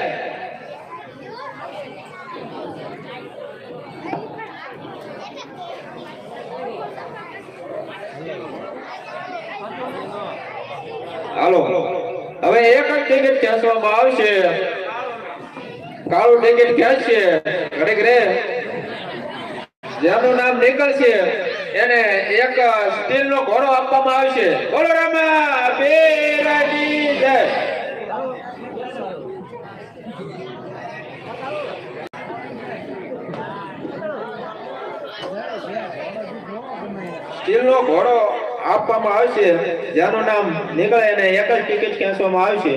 Speaker 2: હાલો હવે એક જ ટિકિટ ખેંચવામાં આવશે કાળું ટિકિટ ખેંચશે ઘરે ઘરે જેનું નામ નીકળશે એને એક સ્ટીલ નો ઘોડો આપવામાં આવશે બોલો રામા પીરની જય સ્ટીલ નો ઘોડો આપવામાં આવશે જેનું નામ નીકળે એને એક જ ટિકિટ ખેંચવામાં આવશે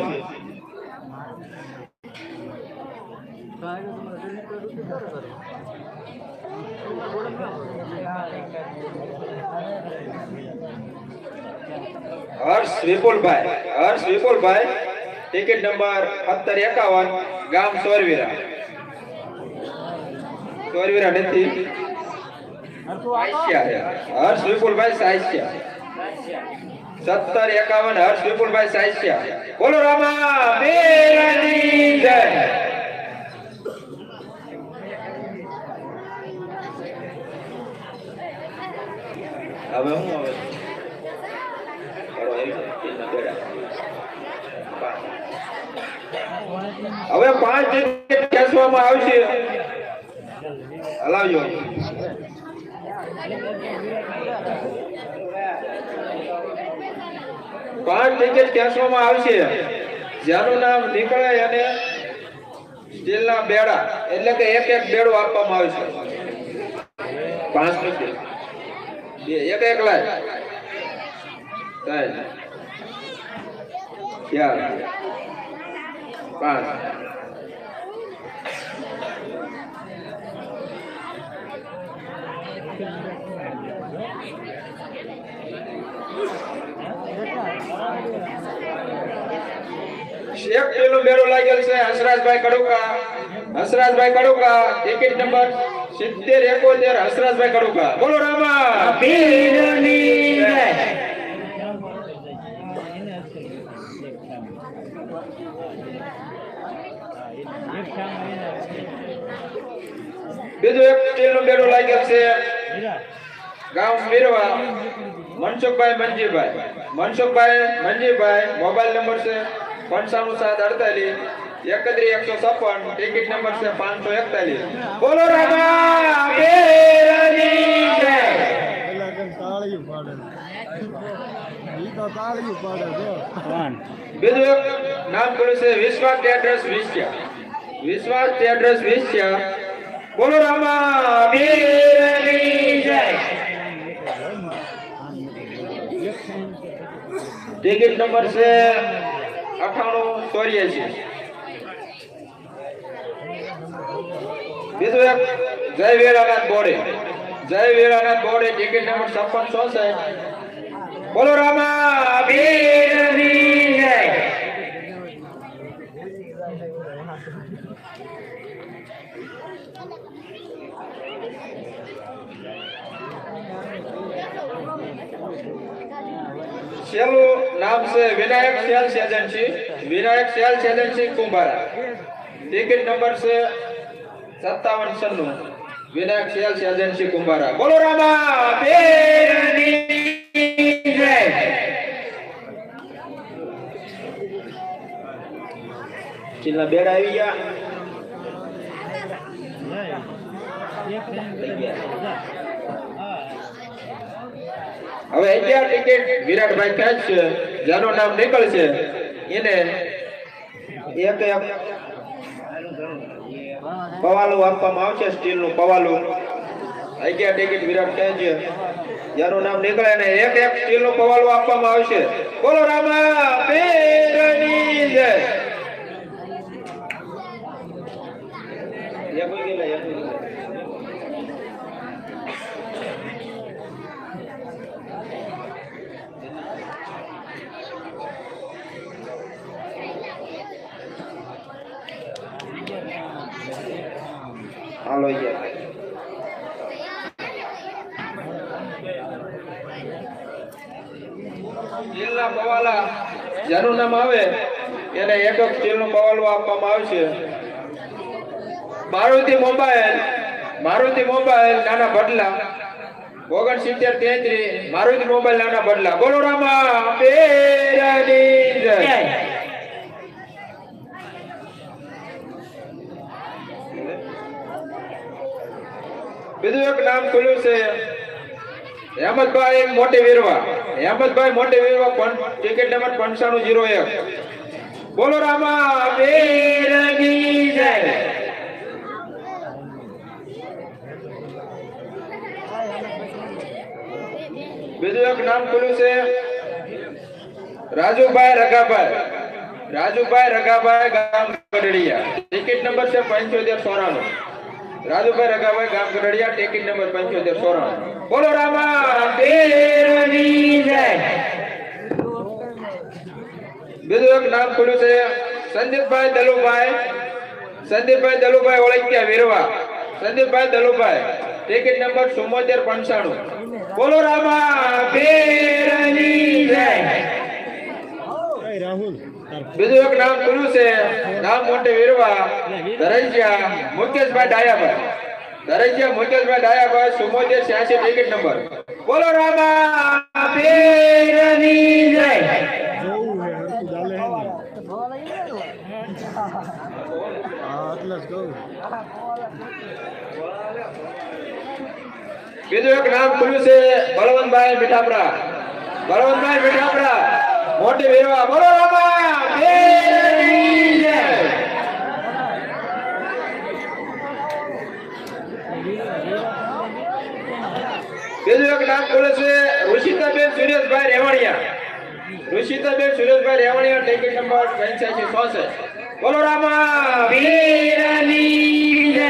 Speaker 2: હર્ષ વિપુલભાઈ હર્ષ વિપુલભાઈ ટિકિટ નંબર સત્તર એકાવન ગામ સોરવીરા સોરવીરા નથી સાહિત્ય છે હર્ષ વિપુલભાઈ સાહિત્ય સત્તર એકાવન હર્ષ વિપુલભાઈ સાહિત્ય બોલો રામા પીરની જય હવે હું હવે હવે પાંચ ટિકિટ ખેંચવામાં આવશે હલાવજો પાંચ ટિકિટ ખેંચવામાં આવશે જેનું નામ નીકળે અને સ્ટીલના બેડા એટલે કે એક એક બેડો આપવામાં આવશે પાંચ ટિકિટ એક એક લાખ ત્રણ ચાર પાંચ એક પેલું બેડો લાગેલ છે હસરાજભાઈ કડુકા હસરાજભાઈ કડુકા ટિકિટ નંબર સિત્તેર એકોતેર હસરાજભાઈ કડુકા બોલો રામા પીરની જય બીજો એક સ્ટીલ નો બેડો લાગેલ છે ગામ મીરવા મનસુખભાઈ મંજીભાઈ મનસુખભાઈ મંજીભાઈ મોબાઈલ નંબર છે પંચાણું સાત અડતાલીસ એકત્રીસ એકસો છપ્પન ટિકિટ નંબર છે પાંચસો એકતાલીસ બોલો રામા પીરની જય
Speaker 3: તાળી પાડે ઈ તો તાળી પાડે જો
Speaker 2: બીજું એક નામ કર્યું છે વિશ્વાસ ટેડર્સ વિશ્યા વિશ્વાસ ટેડર્સ વિશ્યા બોલો રામા પીરની જય ટિકિટ નંબર છે અઠાણું ચોર્યાસી બીજું એક જય વીરાનાથ બોડે જય વીરાનાથ બોડે ટિકિટ નંબર છપ્પન ચોસઠ બોલો રામા પીરની જય સેલું નામ છે Vinayak sales agency Vinayak sales agency Kumbhara ticket number છે સત્તાવન સન્નું વિનાયક સેલ્સ એજન્સી કુંભારા બોલો રામા પીરની જય ચીલના બેડ આવી ગયા હવે અગિયાર ટિકિટ વિરાટભાઈ ખેંચશે જેનું નામ નીકળશે એને એક એક પવાલું આપવામાં આવશે સ્ટીલ નું પવાલું અગિયાર ટિકિટ વિરાટ ખેંચશે જેનું નામ નીકળે ને એક એક સ્ટીલ નું પવાલું આપવામાં આવશે બોલો રામા પીરની જય એક કોઈ ગયેલા એક કોઈ હાલો યાર સ્ટીલના પવાલા જેનું નામ આવે એને એક એક સ્ટીલનું પવાલું આપવામાં આવશે. મારુતિ મોબાઈલ મારુતિ મોબાઈલ નાના ભડલા ઓગણસિત્તેર તેત્રીસ મારુતિ મોબાઈલ નાના ભડલા. બોલો રામા પીરની જય. બીજું એક નામ ખુલ્યું છે હેમંતભાઈ મોટી વીરવા. હેમંતભાઈ મોટી વીરવા ટિકિટ નંબર પંચાણું જીરો એક. બોલો રામા પીરની જય. બીજું એક નામ ખુલ્યું છે રાજુભાઈ રગાભાઈ. રાજુભાઈ રગાભાઈ ગામ ગઢડિયા. ટિકિટ નંબર છે પંચોતેર ચોરાણું. રાજુભાઈ રગાભાઈ ગામ ગઢડિયા. ટિકિટ નંબર પંચોતેર ચોરાણું. બોલો રામા પીરની જય. બીજું એક નામ ખુલ્યું છે સંદીપભાઈ દલુભાઈ. સંદીપભાઈ દલુભાઈ ઓળખ્યા વીરવા. સંદીપભાઈ દલુભાઈ. ટિકિટ નંબર ચુમ્મોતેર પંચાણું. બોલો રામા પીરની જય.
Speaker 3: રાહુલ
Speaker 2: બીજું એક નામ ખુલ્યું છે નામ મોટી વીરવા ધરૈયા મુકેશભાઈ ડાયાભાઈ. ધરૈયા મુકેશભાઈ ડાયાભાઈ ચુમ્મોતેર છ્યાસી. Ticket number. બોલો રામા પીરની જય.
Speaker 3: જોવું હે હરકું ચાલે હે ને. હા એટલે જ કહું.
Speaker 2: બીજું એક નામ ખુલ્યું છે બળવંતભાઈ મીઠાપરા. બળવંતભાઈ મીઠાપરા મોટી વીરવા. બોલો રામા પીરની જય. બીજું એક નામ ખુલ્યું છે ઋષિતાબેન સુરેશભાઈ રેવાણીયા. ઋષિતાબેન સુરેશભાઈ રેવાણીયા. ટિકિટ નંબર પંચ્યાસી ચોસઠ. બોલો રામા પીરની જય.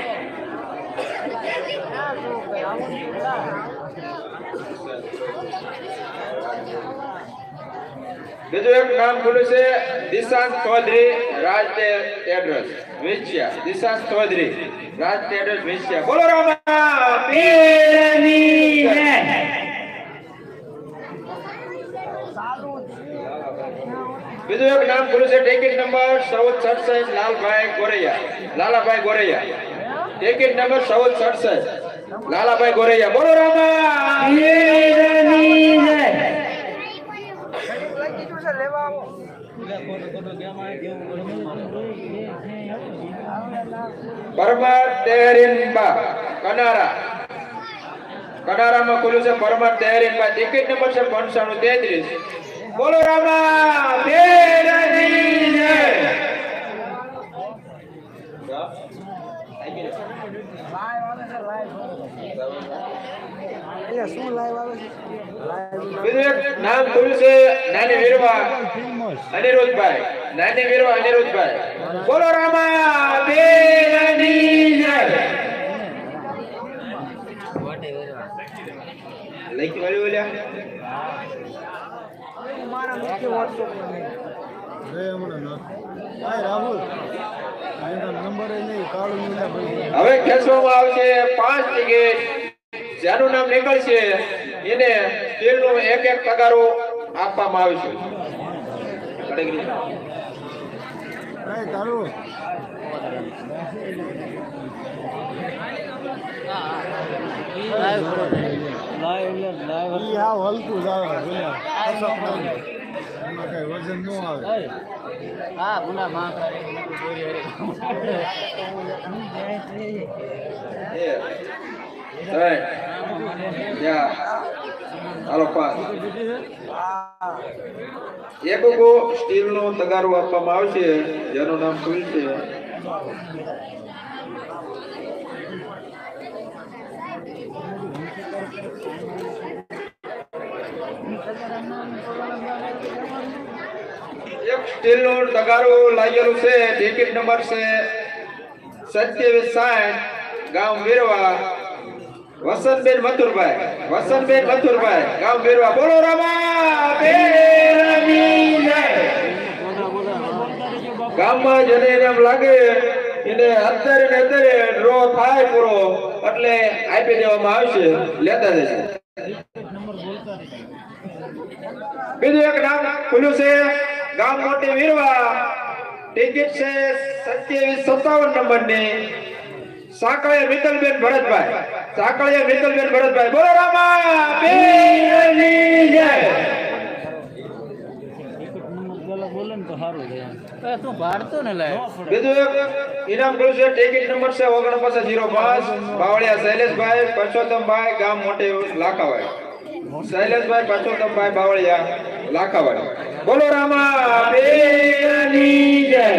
Speaker 2: બીજું એક નામ ખુલ્યું છે દિશાંત ચૌધરી રાજ એડ્રેસ વેચ્યા. દિશાંત ચૌધરી રાજ એડ્રેસ વેચ્યા. બોલો રામા પીરની જય. બીજું એક નામ ખુલ્યું છે ટિકિટ નંબર ચૌદ સડસઠ લાલભાઈ ગોરૈયા. લાલાભાઈ ગોરૈયા. ટિકિટ નંબર ચૌદ સડસઠ લાલાભાઈ ગોરૈયા. બોલો રામા પીરની જય. પરમાર તેહરીનબા કનારા. કનારામાં ખુલ્યું છે પરમાર તેહરીનબા. ટિકિટ નંબર છે પંચાણું તેત્રીસ. બોલો રામા પીરની જય. બીજું એક નામ ખુલ્યું છે નાની વીરવા અનિરુદ્ધભાઈ. નાની વીરવા અનિરુદ્ધભાઈ. બોલો રામા પીરની જય. લખી વાળી બોલ્યા
Speaker 3: રે હમણાં ન. હાય રાહુલ એનો નંબર એ નહીં કાળું નીલા ભાઈ.
Speaker 2: હવે ખેંચવામાં આવશે પાંચ ટિકિટ. જેનું નામ નીકળશે એને સ્ટીલનું એક એક તગારો આપવામાં આવશે.
Speaker 3: હાય તારું ઈ હાવ હલકું જ આવે બોલ્યા. એમાં કઈ વજન ન આવે.
Speaker 1: હા ગુના માં
Speaker 2: હાલો પાંચ. એક સ્ટીલ નો તગારો આપવામાં આવશે જેનું નામ ખુલશે એક સ્ટીલ નો તગારો લાગેલું છે. ટિકિટ નંબર છે સત્યાવીસ સાઠ ગામ વીરવા વસંતબેન મથુરભાઈ. વસંતબેન મથુરભાઈ ગામ વીરવા. બોલો રામા પીરની જય. ગામમાં જેને એમ લાગે એને અત્યારે ને અત્યારે ડ્રો થાય પૂરો એટલે આપી દેવામાં આવશે. લેતા જશે. બીજું એક નામ ખુલ્લું છે ગામ મોટી વીરવા, ટિકિટ છે સત્યાવીસ સત્તાવન નંબર ની સાંકળિયા મિત્તલબેન ભરતભાઈ, સાંકળિયા મિત્તલબેન ભરતભાઈ, બોલો રામા પીરની જય। બીજું એક ઇનામ ખુલ્લું છે ટિકિટ નંબર છે ઓગણપચાસ જીરો પાંચ બાવળિયા શૈલેષભાઈ પરસોત્તમભાઈ ગામ મોટી લાખાવાડી, શૈલેષભાઈ પરસોત્તમભાઈ બાવળિયા લાખાવાડી, બોલો રામા પીરની જય।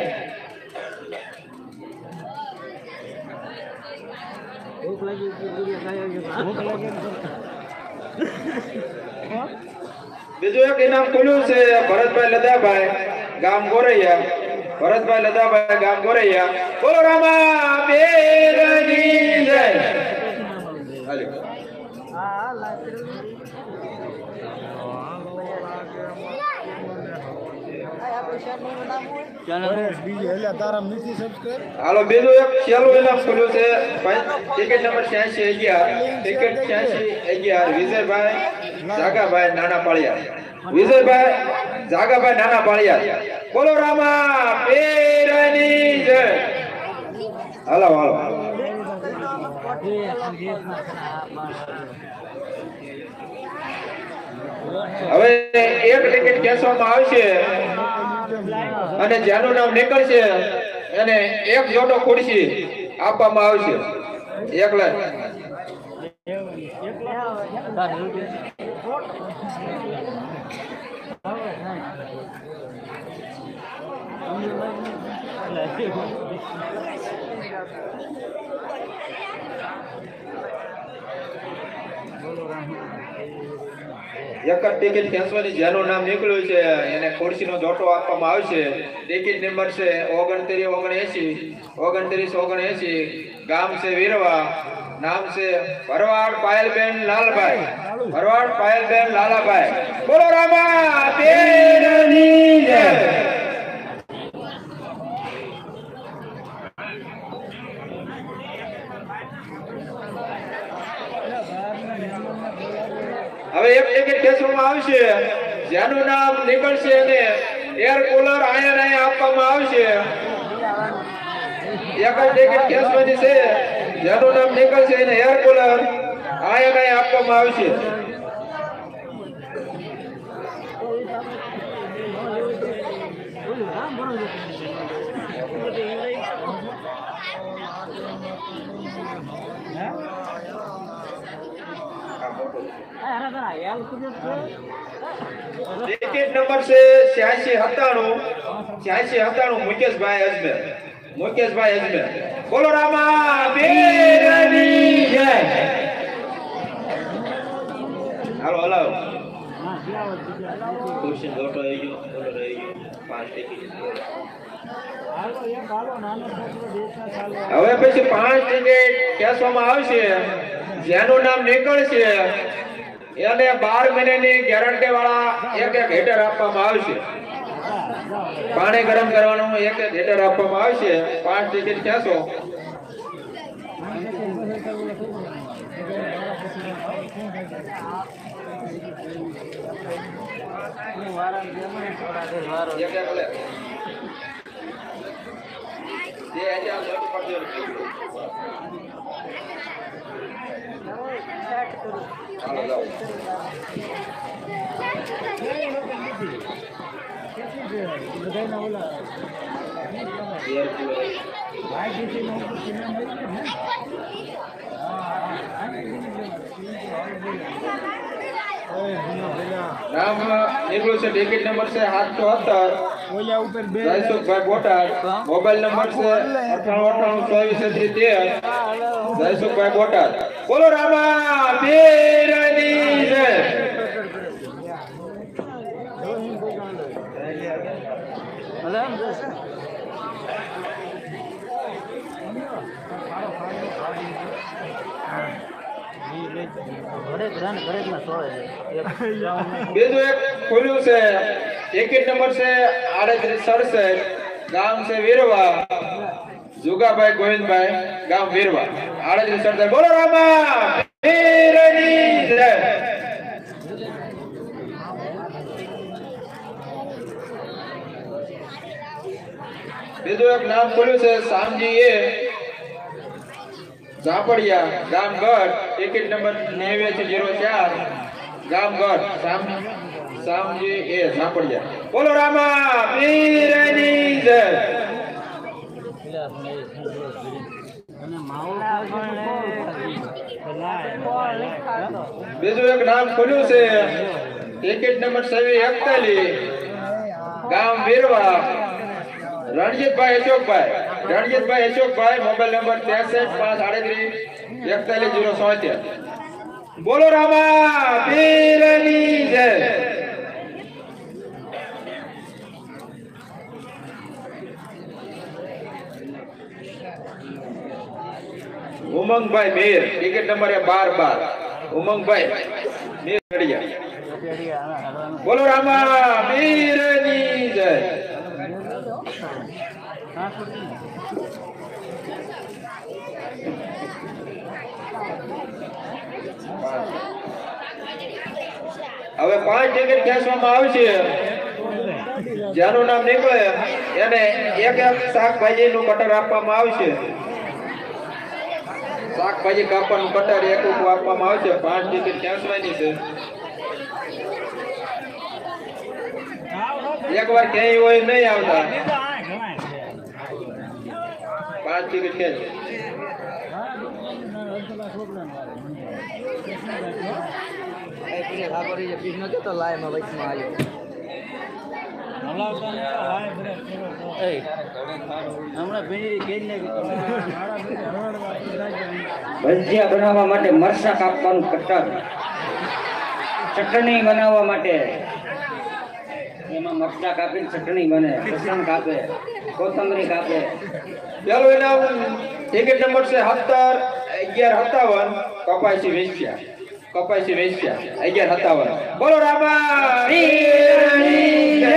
Speaker 2: બીજું એક ઇનામ ખુલ્લું છે ભરતભાઈ લદાભાઈ ગામ ગોરૈયા, ભરતભાઈ લદાભાઈ ગામ ગોરૈયા, બોલો રામા પીરની જય। હાલો હાલો બીજું એક છેલ્લું ઇનામ ખુલ્લું છે ટિકિટ નંબર છ્યાસી અગિયાર, ટિકિટ છ્યાસી અગિયાર વિજયભાઈ જાગાભાઈ નાના પાળિયા, વિજયભાઈ જાગાભાઈ નાના પાળિયા, બોલો રામા પીરની જય। હાલો હાલો હવે એક ટિકિટ ખેંચવામાં આવશે અને જેનું નામ નીકળશે એને એક જોડો ખુરશી આપવામાં આવશે, એક લાખ। એક જ ટિકિટ ખેંચવાની જેનું નામ નીકળ્યું છે એને ખુરશીનો જોટો આપવામાં આવશે। ટિકિટ નંબર છે ઓગણત્રીસ ઓગણએસી, ઓગણત્રીસ ઓગણએસી, ગામ છે વીરવા, નામ છે ભરવાડ પાયલબેન લાલભાઈ, ભરવાડ પાયલબેન લાલાભાઈ, બોલો રામા પીરની જય। હવે એક ટિકિટ ખેંચવામાં આવશે જેનું નામ નીકળશે એને એર કુલર આયર આય આપવામાં આવશે। એક જ ટિકિટ ખેંચવાની છે જેનું નામ નીકળશે એને એર કુલર આયર આય આપવામાં આવશે। ટિકિટ નંબર છે છ્યાસી સત્તાણું, છ્યાસી સત્તાણું મુકેશભાઈ અજમેર, મુકેશભાઈ અજમેર, બોલો રામા પીરની જય। હાલો હલાવો ખુરશી જોટો આવી ગયો, બોલો રહી ગયો પાંચ ટિકિટ। હવે પછી પાંચ ટિકિટ ખેંચવામાં આવશે જેનું નામ નીકળશે એને બાર મહિનાની ગેરંટી વાળા એક એક હીટર આપવામાં આવશે, પાણી ગરમ કરવાનું એક એક હીટર આપવામાં આવશે। પાંચ ટિકિટ ખેંચો। એક એક લે જે આજે આ લોટ પડજો હાલો જાઓ નામ નીકળ્યું છે ટિકિટ નંબર છે સાતસો સત્તર જયસુખભાઈ બોટાદ, મોબાઈલ નંબર છે અઠાણું અઠાણું ચોવીસ તેર, જયસુખભાઈ બોટાદ, બોલો રામા પીરની જય। બીજું એક ખુલ્લું છે ટિકિટ નંબર છે આડત્રીસ સડસઠ, ગામ છે વીરવા, જુગાભાઈ ગોવિંદભાઈ ગામ વીરવા, આડત્રીસ સડસઠ, બોલો રામા પીરની જય। એક નામ ખોલ્યું છે Samji A Zapadiya Gamgadh ticket number નેવ્યાસી જીરો ચાર ગામગઢ સામ સામજી એ ઝાપડિયા બોલો રામા પીરની જય બીજું એક નામ ખોલ્યું છે ટિકિટ નંબર છવ્વીસ એકતાલીસ ગામ વીરવા રણજીતભાઈ અશોકભાઈ રણજીતભાઈ અશોકભાઈ મોબાઈલ નંબર ત્રેસઠ પાંચ આડત્રીસ એકતાલીસ જીરો સોતેર બોલો રામા પીરની જય ઉમંગભાઈ મેર ટિકિટ નંબર બાર બાર ઉમંગભાઈ મેર બોલો રામા પીરની જય હવે પાંચ ટિકિટ ખેંચવામાં આવશે જેનું નામ નીકળે એને એક એક શાકભાજી નું કટર આપવામાં આવશે શાકભાજી કાપવાનું કટર એક એક આપવામાં આવશે પાંચ ટિકિટ ખેંચવાની છે એક વાર ક્યાંય હોય નહીં આવતા પાંચ ટિકિટ ખેંચ
Speaker 1: ભજીયા બનાવવા માટે મરચાં કાપવાનું કટર, ચટણી બનાવવા માટે એમાં મરચાં કાપીને ચટણી બને, લસણ કાપે, કોથમરી કાપે.
Speaker 2: ચાલો એના ટિકિટ નંબર છે સત્તર અગિયાર સત્તાવન કપાસી વેચ્યા કપાસી વેચ્યા અગિયાર સત્તાવન બોલો રામા પીરની જય.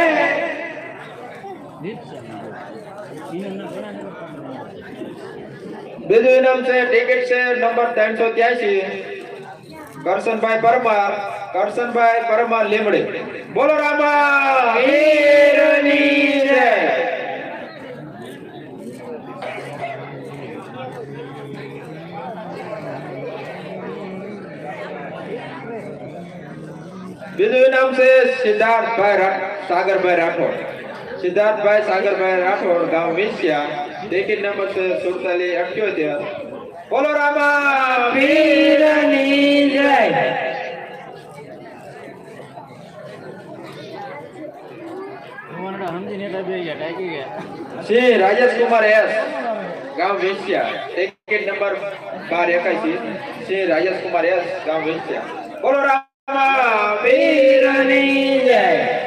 Speaker 2: બીજું ઇનામ છે ટિકિટ છે નંબર ત્રણસો ત્યાસી કરશનભાઈ પરમાર કરશનભાઈ પરમાર લીમડી બોલો રામા પીરની જય. બીજું ઇનામ છે સિદ્ધાર્થભાઈ સાગરભાઈ રાઠોડ સિદ્ધાર્થભાઈ સાગરભાઈ રાઠોડ ગામ વિસ્યા ટિકિટ નંબર છે સુડતાલીસ અઠ્યોતેર બોલો રામા પીરની જય. શ્રી રાજેશ કુમાર એસ ગામ વિસ્યા ટિકિટ નંબર બાર એકાસી શ્રી રાજેશ કુમાર એસ ગામ વિસ્યા બોલો રામા પીરની જય.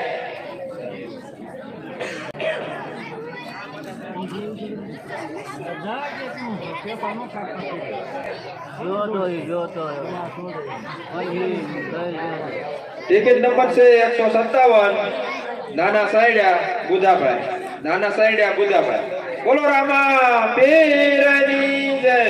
Speaker 2: ટિકિટ નંબર છે એકસો સત્તાવન નાના સાયડા બુધાભાઈ નાના સાયડા બુધાભાઈ બોલો રામા પીરની જય.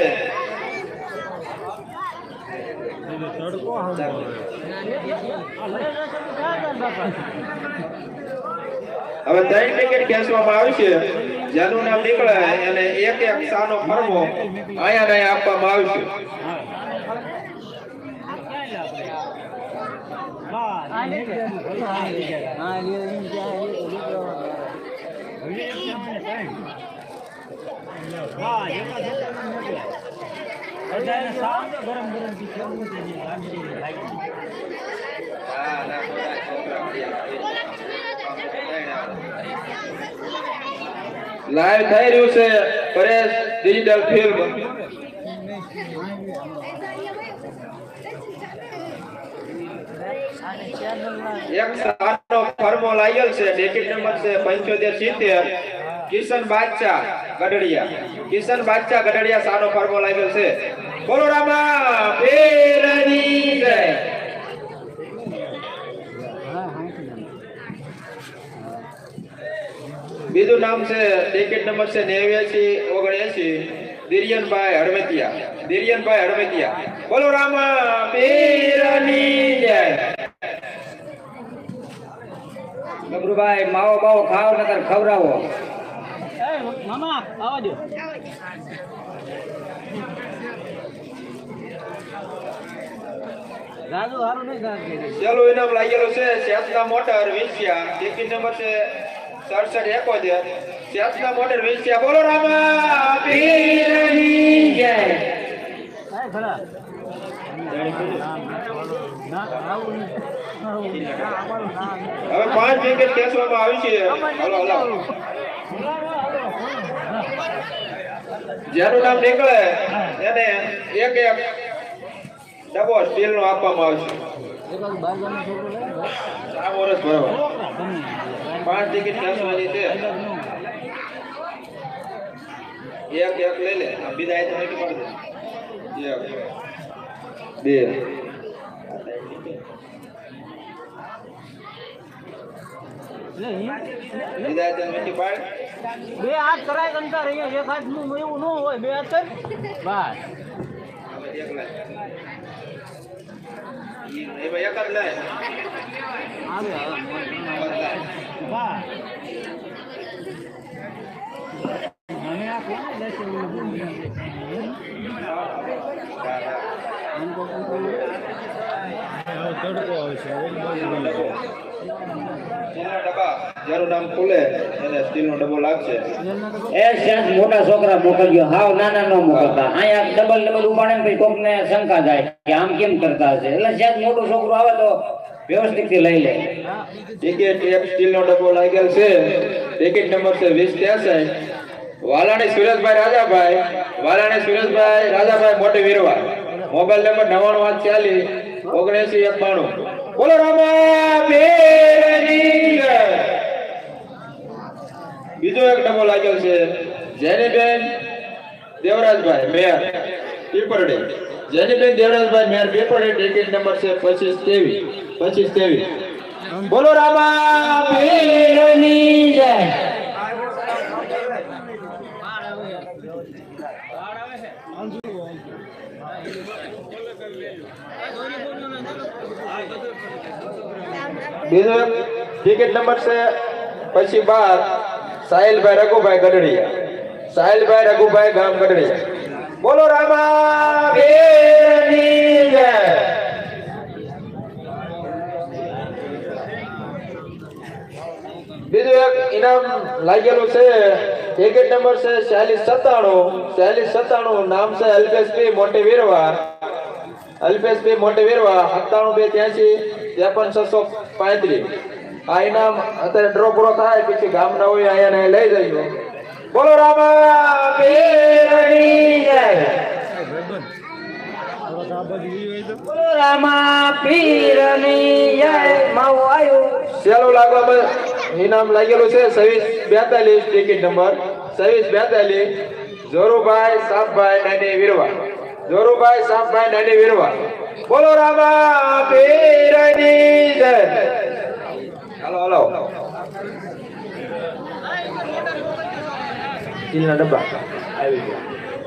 Speaker 2: હવે ત્રણ ટિકિટ ખેંચવામાં આવશે જેનું નામ નીકળે એને એક એક સાનો ફરમો અહીંયા ને આપવામાં આવશે. લાઈવ થઈ રહ્યું છે પરેશ ડિજિટલ ફિલ્મ. એક સાનો ફર્મો લાગેલ છે ટિકિટ નંબર છે પંચોતેર સિત્તેર કિશન બાદશાહ ગઢડિયા કિશન બાદશાહ ગઢડિયા સાનો ફર્મો લાગેલ છે બોલો રામા પીરની જય. બીજું નામ છે ટિકિટ નંબર છે નેવ્યાસી ઓગણએસી દિરિયનભાઈ હળવતિયા દિરિયનભાઈ હળવતિયા બોલો રામા પીરની જય.
Speaker 1: ગભરુભાઈ માવો બાવો ખાવ નકર ખવડાવો.
Speaker 3: મામા આવા દો. રાજુ હારું નહીં ગાય.
Speaker 2: ચલો ઇનામ લાગેલું છે સેતના મોટર વિંસિયા ટિકિટ નંબર છે સડસઠ એકોતેર સેતના મોટર વિંસિયા બોલો રામા પીરની જય.
Speaker 3: કાય ખરા ના આવું નહીં.
Speaker 2: હવે પાંચ વિકેટ ખેંચવામાં આવી છે. હલો હલો જેનું નામ નીકળે એને એક એક ડબ્બો સ્ટીલ નો આપવામાં આવશે. ચાર વર્ષ બરાબર પાંચ ટિકિટ ખેંચવાની છે. એક એક લઈ લે બીજા એક નહીં પડે. એક બે બીજા એક નથી પાડ.
Speaker 3: બે હાથ કરાય કંટાર અહીંયા એક હાથ નું એવું ન હોય બે હાથ કર બસ
Speaker 2: એક લે એમાં એક જ લે.
Speaker 3: આવે આવે બસ મને આ કોણ દેશે તડકો આવશે
Speaker 2: સ્ટીલના ડબ્બા જેનું નામ ખુલે એને સ્ટીલનો ડબ્બો લાગશે.
Speaker 1: એ સેન્સ મોટા છોકરા મોકલજો હાવ નાના ન મોકલતા. અહીંયા ડબલ ડબલ ઉપાડે ને પછી કોકને શંકા જાય કે આમ કેમ કરતા હશે. એટલે સેન્સ મોટું છોકરું આવે તો વ્યવસ્થિત થી લઈ લે.
Speaker 2: ટિકિટ એક સ્ટીલનો ડબ્બો લાગેલ છે. ટિકિટ નંબર છે વીસ ત્રેસઠ વાલાણી સુરેશભાઈ રાજાભાઈ વાલાણી સુરેશભાઈ રાજાભાઈ મોટી વીરવા મોબાઈલ નંબર નવ્વાણું આઠ ચાલીસ ઓગણસી એકાણું બોલો રામા પીરની જય. બીજો એક ડબ્બો લાગેલ છે જેનીબેન દેવરાજભાઈ મેયર પીપરડી જેનીબેન દેવરાજભાઈ મેયર પીપરડી ટિકિટ નંબર છે પચીસ ત્રેવીસ પચીસ ત્રેવીસ બોલો રામા પીરની જય. બીજો ટિકિટ નંબર છે પછી બાર સાહિલભાઈ રઘુભાઈ ગઢડિયા સાહિલભાઈ રઘુભાઈ ગામ ગઢડિયા બોલો રામા પીરની જય. બીજું એક ઇનામ લાગેલું છે. ટિકિટ નંબર છે ચાલીસ સત્તાણું ચાલીસ સત્તાણું નામ છે અલ્પેશભાઈ મોટી વીરવા અલ્પેશભાઈ મોટી વીરવા સત્તાણું બે ત્યાંસી ત્રેપન છસો પાંત્રીસ. આ ઇનામ અત્યારે ડ્રો પૂરો થાય પછી ગામના હોય અહીંયા લઈ જજો. બોલો રામા પીરની જય.
Speaker 1: બોલો રામા પીરની જય. માવું આવ્યું
Speaker 2: સેલો લાગવામાં ઇનામ લાગેલું છે છવ્વીસ બેતાલીસ ટિકિટ નંબર છવ્વીસ બેતાલીસ જોરુભાઈ સાફભાઈ નાની વીરવા જોરુભાઈ સાફભાઈ નાની વીરવા બોલો રામા પીરની જય. હાલો હાલો સ્ટીલના ડબ્બા આવી ગયા.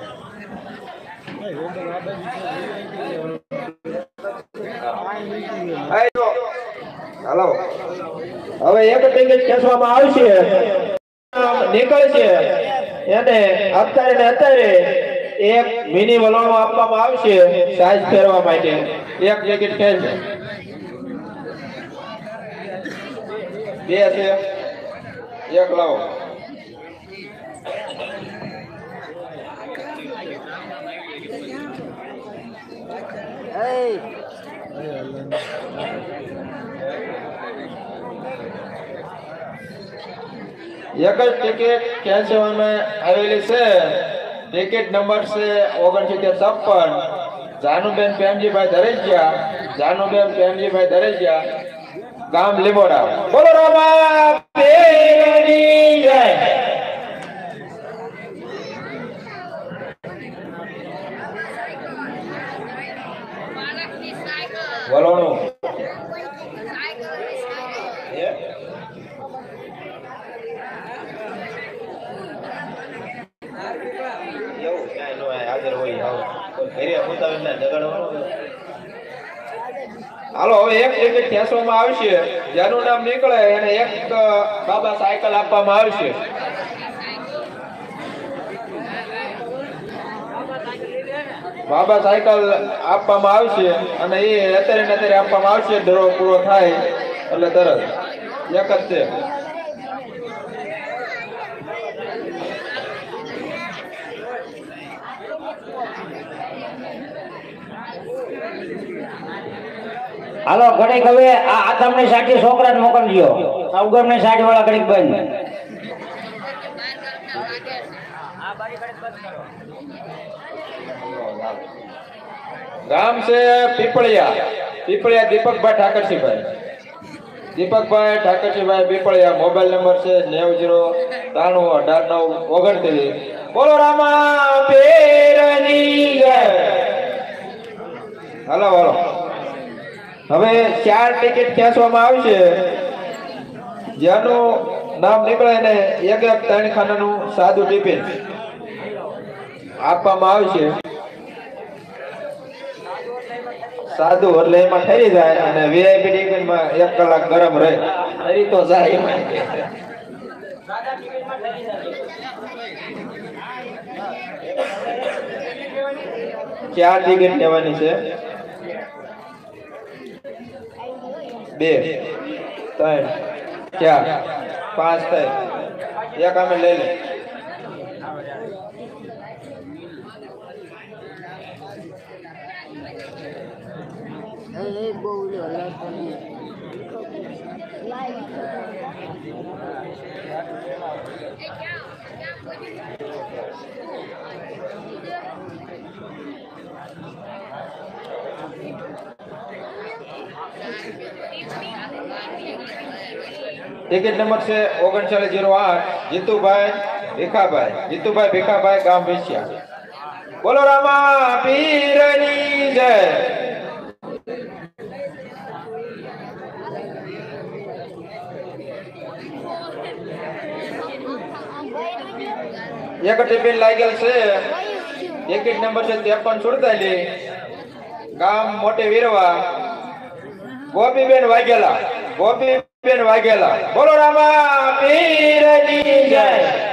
Speaker 2: હાલો હવે એક ટિકિટ ખેંચવામાં આવશે નીકળશે એને અત્યારે ને અત્યારે એક મિની વલણો આપવામાં આવશે સાઈઝ ફેરવા માટે. એક ટિકિટ ખેંચે બે છે એક લાવો. એક જ ટિકિટ ખેંચવામાં આવેલી છે. ટિકિટ નંબર છે ઓગણસિત્તેર છપ્પન જાનુબેન પ્રેમજીભાઈ દરેજિયા જાનુબેન પ્રેમજીભાઈ દરેજિયા ગામ લીમોડા બોલો રામા પીરની જય. વલોણું હાલો હવે એક ટિકિટ ખેંચવામાં આવશે જેનું નામ નીકળે એને એક બાબા સાયકલ આપવામાં આવશે. બાબા સાયકલ આપવામાં આવશે અને એ અત્યારે ને અત્યારે આપવામાં આવશે. ડ્રો પૂરો થાય એટલે તરત એક જ છે.
Speaker 1: હાલો ઘડીક હવે આ આતમની સાચી છોકરાને મોકલજો. આ ઉગમની સાઠ વાળા ઘડીક બંધ.
Speaker 2: ગામ છે પીપળિયા. પીપળિયા દીપકભાઈ ઠાકરસિંહભાઈ. દીપકભાઈ ઠાકરસિંહભાઈ પીપળિયા. મોબાઈલ નંબર છે નેવું જીરો ત્રાણું અઢાર નવ ઓગણત્રીસ. બોલો રામા પીરની જય. હાલો હાલો હવે ચાર ટિકિટ ખેંચવામાં આવશે. જેનું નામ નીકળે ને એક એક ત્રણ ખાનાનું સાદું ટિફિન આપવામાં આવશે. સાદું એટલે એમાં ઠરી જાય અને વીઆઈપી ટિકિટમાં એક કલાક ગરમ રહે. ઠરી તો જાય એમાં. ચાર ટિકિટ લેવાની છે. બે ત્રણ ચાર પાંચ થાય એક અમે લઈ લે. ટિકિટ નંબર છે ઓગણચાલીસ જીરો આઠ. જીતુભાઈ ભીખાભાઈ. જીતુભાઈ ભીખાભાઈ ગામ વેચ્યા. બોલો રામા પીરની જય. એક ટિફિન લાગેલ છે. ટિકિટ નંબર છે ત્રેપન સુડતાલીસ. ગામ મોટી વીરવા. ગોપીબેન વાઘેલા. ગોપીબેન વાઘેલા. બોલો રામા પીરની જય.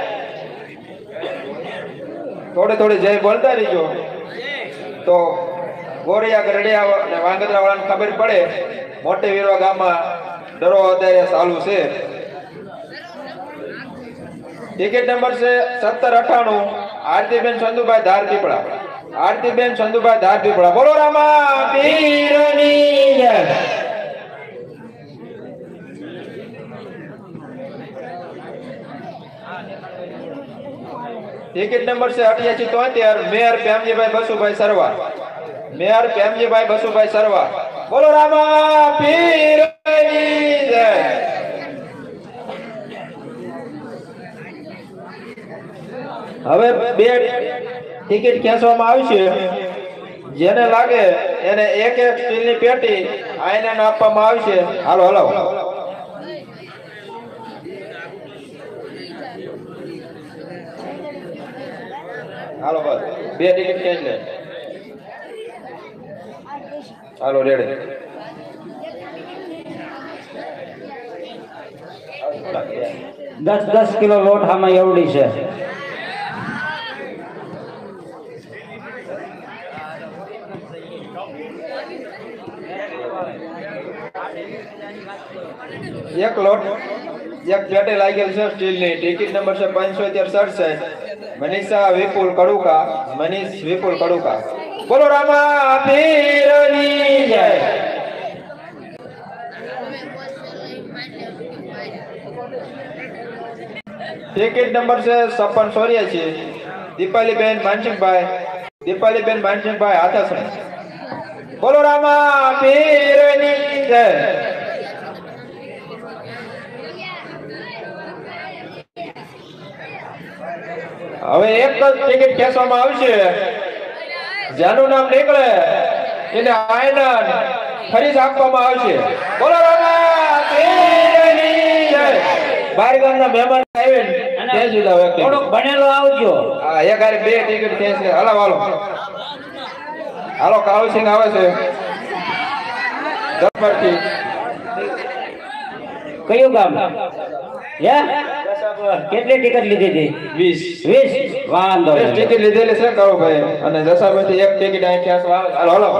Speaker 2: થોડે થોડે જય બોલતા રહીજો તો ગોરિયા ગરડિયા અને વાંગદરા વાળાને ખબર પડે મોટી વીરવા ગામમાં ડરો અત્યારે ચાલુ છે. ટિકિટ નંબર છે સત્તર અઠાણું. આરતીબેન ચંદુભાઈ ધાર પીપળા. આરતીબેન ચંદુભાઈ ધાર પીપળા. બોલો રામા પીરની જય. ટિકિટ નંબર છે અઠ્યાસી તોતેર. મેયર પ્રેમજીભાઈ બસુભાઈ સરવા. મેયર પ્રેમજીભાઈ બસુભાઈ સરવા. બોલો રામા પીરની જય. હવે બે ટિકિટ ખેંચવામાં આવશે. જેને લાગે એને એક એક સ્ટીલની પેટી આઈને આપવામાં આવશે. હાલો હાલો હાલો બસ બે ટિકિટ ખેંચ લે. હાલો રેડી.
Speaker 1: દસ દસ કિલો લોટ આમાં એવડી છે.
Speaker 2: એક લોટ એક પેટે લાગેલ છે સ્ટીલની. ટિકિટ નંબર છે પંચોતેર સડસઠ. મનીષા વિપુલ કડુકા. મનીષ વિપુલ કડુકા. બોલો રામા પીરની જય. ટિકિટ નંબર છે છપ્પન ચોર્યાસી. દીપાલીબેન માનસિંહભાઈ. દીપાલીબેન માનસિંહભાઈ હાથાસણ. બોલો રામા પીરની જય. હવે એક જ ટિકિટ ખેંચવામાં આવશે. જેનું નામ નીકળે એને આયનન ફરી આપવામાં આવશે. બોલો રામા પીરની જય. બાર ગામના મહેમાન આવીને તે જુદા વ્યક્તિ
Speaker 1: થોડોક ભણેલો આવજો.
Speaker 2: હા એક હારે બે ટિકિટ ખેંચે. હાલો હાલો હાલો કાળુસિંહ આવે છે દસમાંથી.
Speaker 1: કયું ગામ? હે કેટલી ટિકિટ લીધી હતી?
Speaker 2: વીસ
Speaker 1: વીસ. વાંધો
Speaker 2: વીસ
Speaker 1: નહીં.
Speaker 2: ટિકિટ લીધેલી છે કાળુભાઈ અને જસાભાઈ એક ટિકિટ અહીં ખેંચવા હાલો હાલો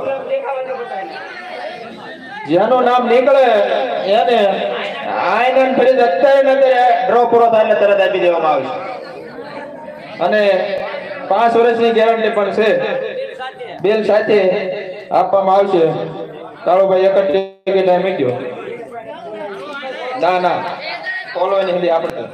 Speaker 2: જેનું નામ નીકળે એને આયનન ફરી અત્યારે ને અત્યારે ડ્રો પૂરો થાય એટલે તરત આપી દેવામાં આવશે અને પાંચ વર્ષની ગેરંટી પણ છે બિલ સાથે આપવામાં આવશે કાળુભાઈ એક જ ટિકિટ અહીં મૂક્યો ના ના ફોલોની હતી આપણે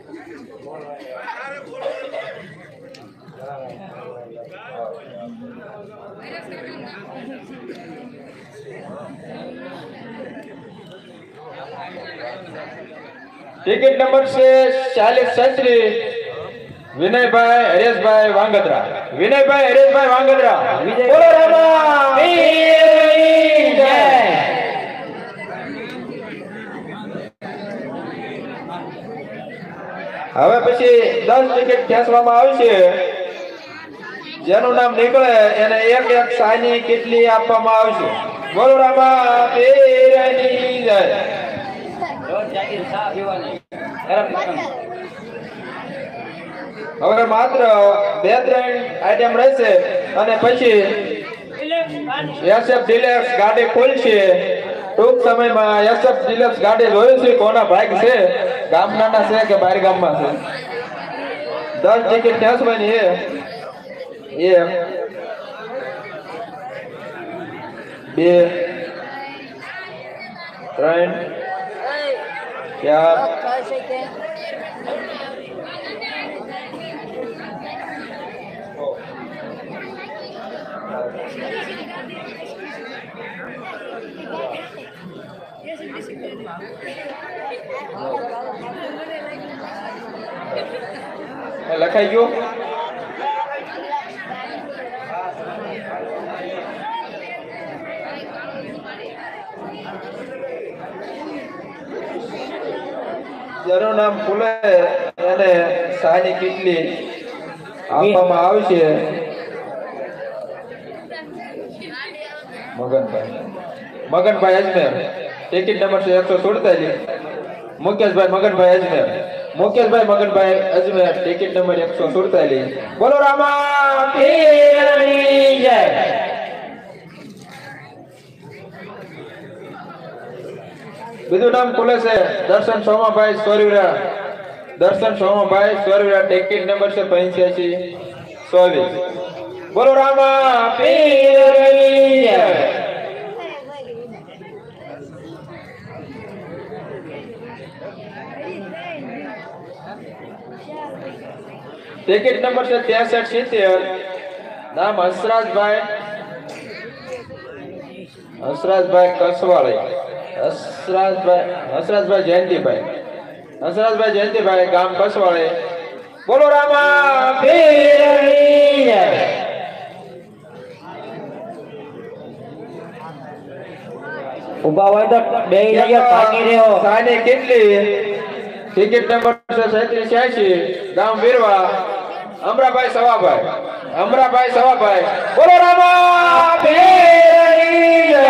Speaker 2: ટિકિટ નંબર છે ચાલીસ છત્રીસ વિનયભાઈ હરેશભાઈ વાંગદરા વિનયભાઈ હરેશભાઈ વાંગદરા બોલો રામા પીરની જય. હવે પછી દસ ટિકિટ ખેંચવામાં આવશે જેનું નામ નીકળે એને એક એક સાની કેટલી આપવામાં આવશે બોલો રામા પીરની જય.
Speaker 1: રોજ જાગીર ચા પીવાની. ગરમ ગરમ.
Speaker 2: હવે માત્ર બે ત્રણ આઈટમ રહેશે અને પછી એસએફ ડિલેક્સ ગાડી ખુલશે ટૂંક સમયમાં એસએફ ડિલેક્સ ગાડી જોયું છે કોના ભાગ છે ગામના છે કે બહાર ગામમાં છે દસ ટિકિટ ખેંચવાની છે એક બે ત્રણ ચાર લખાઈ ગયું જેનું નામ ખુલે એને સાની કેટલી આપવામાં આવશે મગનભાઈ મગનભાઈ અજમેર ટિકિટ નંબર છે એકસો સુડતાલીસ મુકેશભાઈ મગનભાઈ અજમેર મુકેશભાઈ મગનભાઈ અજમેર ટિકિટ નંબર એકસો સુડતાલીસ બોલો રામા પીરની જય. બીજું નામ ખુલે છે દર્શન સોમાભાઈ સ્વરવીરા દર્શન સોમાભાઈ સ્વરવીરા ટિકિટ નંબર છે પંચ્યાસી ચોવીસ બોલો રામા પીરની જય. ટિકિટ નંબર છે ત્રેસઠ સિત્તેર નામ હસરાજભાઈ હસરાજભાઈ કસવાળી હસરાજભાઈ હસરાજભાઈ જયંતિભાઈ હસરાજભાઈ જયંતિભાઈ ગામ કસવાળી બોલો રામા પીરની જય.
Speaker 1: ઉભા હોય તો બે જગ્યા ભાગી રહ્યો.
Speaker 2: સાની કેટલી ટિકિટ નંબર છે સૈત્રીસ છ્યાસી ગામ વીરવા અમરાભાઈ સવાભાઈ અમરાભાઈ સવાભાઈ બોલો રામા પીરની જય.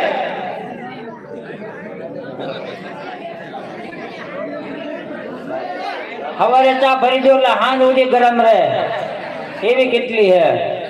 Speaker 1: હવારે ચા ભરી દો એટલે હાંજ સુધી ગરમ રહે એવી કેટલી હે.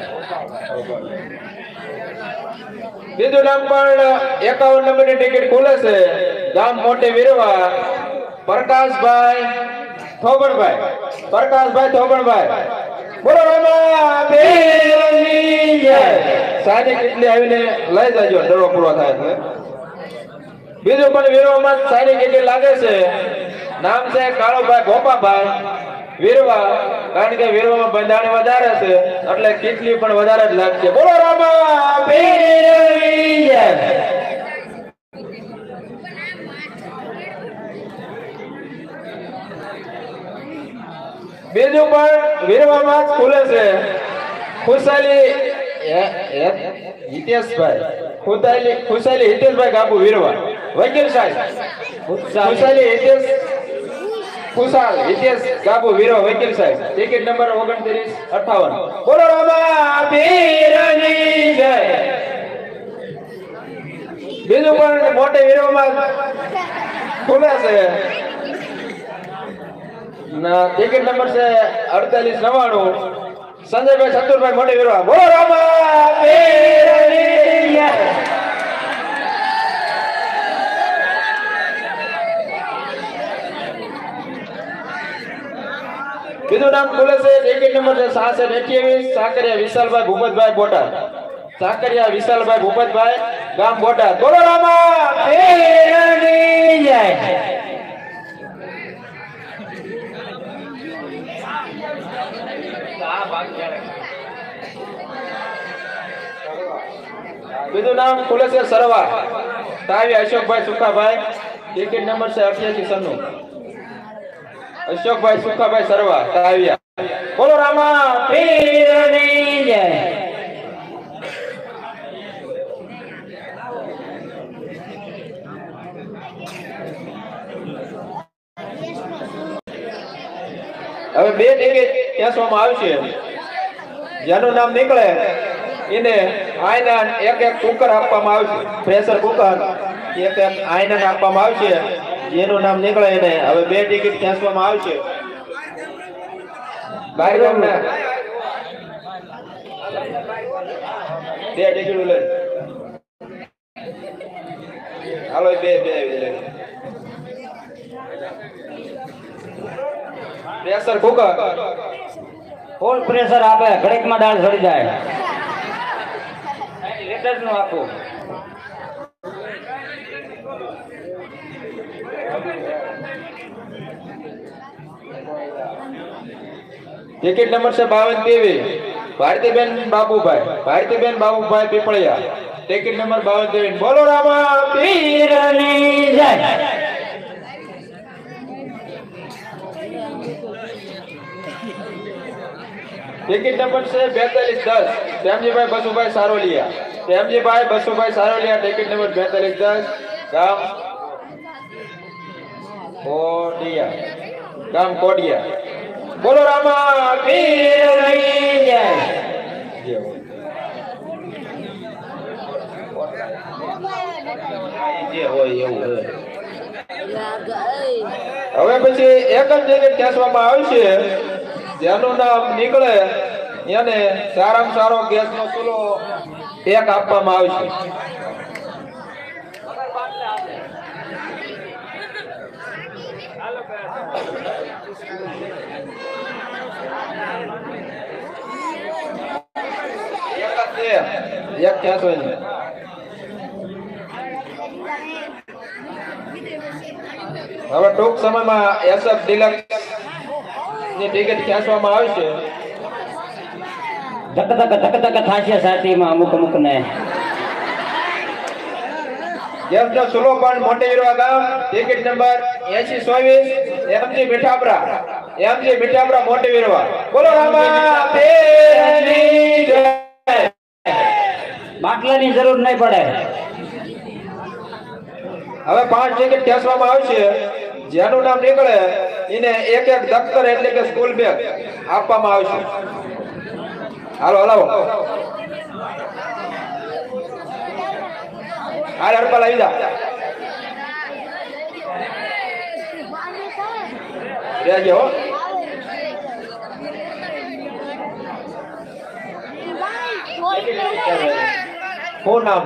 Speaker 2: બીજું નામ પણ એકાવન નંબરની ટિકિટ ખુલે છે ગામ મોટી વીરવા પ્રકાશભાઈ થોબણભાઈ પ્રકાશભાઈ થોબણભાઈ બોલો રામા પીરની જય. સાની કેટલી આવીને લઈ જાજો દડો પૂરો થાય એટલે બીજું પણ વીરવામાં સારી કેટલી લાગે છે નામ છે કાળુભાઈ ગોપાભાઈ વીરવા કારણ કે વીરવામાં બંધાણી વધારે છે એટલે કેટલી પણ વધારે જ લાગશે બોલો રામા પીરની જય. બીજું પણ વીરવામાં જ ખુલે છે ખુશાલી હિતેશભાઈ ખુશાલી ખુશાલી હિતેશભાઈ ગાબુ વીરવા વકીલ સાહેબ ખુશાલી હિતેશ ખુશાલ હિતેશ ગાબુ વીરવા વકીલ સાહેબ ટિકિટ નંબર ઓગણત્રીસ અઠાવન બોલો રામા પીરની જય. બીજું પણ મોટે વીરવામાં ખુલે છે ના ટિકિટ નંબર છે અડતાલીસ નવાણું સંજયભાઈ ચતુરભાઈ મોટી વીરવા બોલો રામા પીરની જય. બીજું નામ ખુલે છે ટિકિટ નંબર છે સાસઠ અઠ્યાવીસ સાકરિયા વિશાલભાઈ ભૂપતભાઈ બોટાદ સાકરિયા વિશાલભાઈ ભૂપતભાઈ ગામ બોટાદ બોલો રામા
Speaker 1: પીરની જય.
Speaker 2: બીજું નામ ખુલે છે સરવા તાવી અશોકભાઈ સુખાભાઈ ટિકિટ નંબર છે અઠ્યાસી સન્નું અશોકભાઈ સુખાભાઈ સરવા તાવિયા બોલો રામા
Speaker 1: પીરની જય.
Speaker 2: હવે બે ટિકિટ ખેંચવામાં આવશે જેનું નામ નીકળે એને આયના એક એક કુકર આપવામાં આવશે પ્રેશર કુકર એક એક આયના આપવામાં આવશે જેનું નામ નીકળે એને હવે બે ટિકિટ ખેંચવામાં આવશે બાયરોમ ને બે ટિકિટ લે હાલો બે બે લે પ્રેશર કુકર
Speaker 1: ફૂલ પ્રેશર આપે ઘડીકમાં દાળ સડી જાય. લીટર નું આપો.
Speaker 2: ટિકિટ નંબર છે બાવન તેવીસ ભારતીબેન બાબુભાઈ ભારતીબેન બાબુભાઈ પીપળિયા ટિકિટ નંબર બાવન તેવીસ બોલો રામા
Speaker 1: પીરની જય.
Speaker 2: ટિકિટ નંબર છે બેતાલીસ દસ પ્રેમજીભાઈ બસુભાઈ સારોલિયા પ્રેમજીભાઈ બસુભાઈ સારોલિયા ટિકિટ નંબર બેતાલીસ દસ ગામ કોડિયા ગામ કોડિયા બોલો રામા
Speaker 1: પીરની જય.
Speaker 2: જે હોય એવું હોય. હવે પછી એક જ ટિકિટ ખેંચવામાં આવશે જેનું નામ નીકળે એને સારામાં સારો ગેસનો ચૂલો એક આપવામાં આવશે એક ખેંચો એને. હવે ટૂંક સમયમાં એસએફ ડિલક્સ ની ટિકિટ ખેંચવામાં આવશે
Speaker 1: ધક ધક ધક ધક થાશે છાતીમાં અમુક અમુક ને.
Speaker 2: ગેસનો ચૂલો પણ મોટી વીરવા ગામ ટિકિટ નંબર એસી ચોવીસ એમજી મીઠાપરા એમજી મીઠાપરા મોટી વીરવા બોલો રામા પીરની જય.
Speaker 1: બાટલાની જરૂર નહીં પડે.
Speaker 2: હવે પાંચ ટિકિટ ખેંચવામાં આવશે જેનું નામ નીકળે એને એક એક દફતર એટલે કે સ્કૂલ બેગ આપવામાં આવશે હાલો હલાવો હાલ હડપા લાવી જા રહેજો હો. શું નામ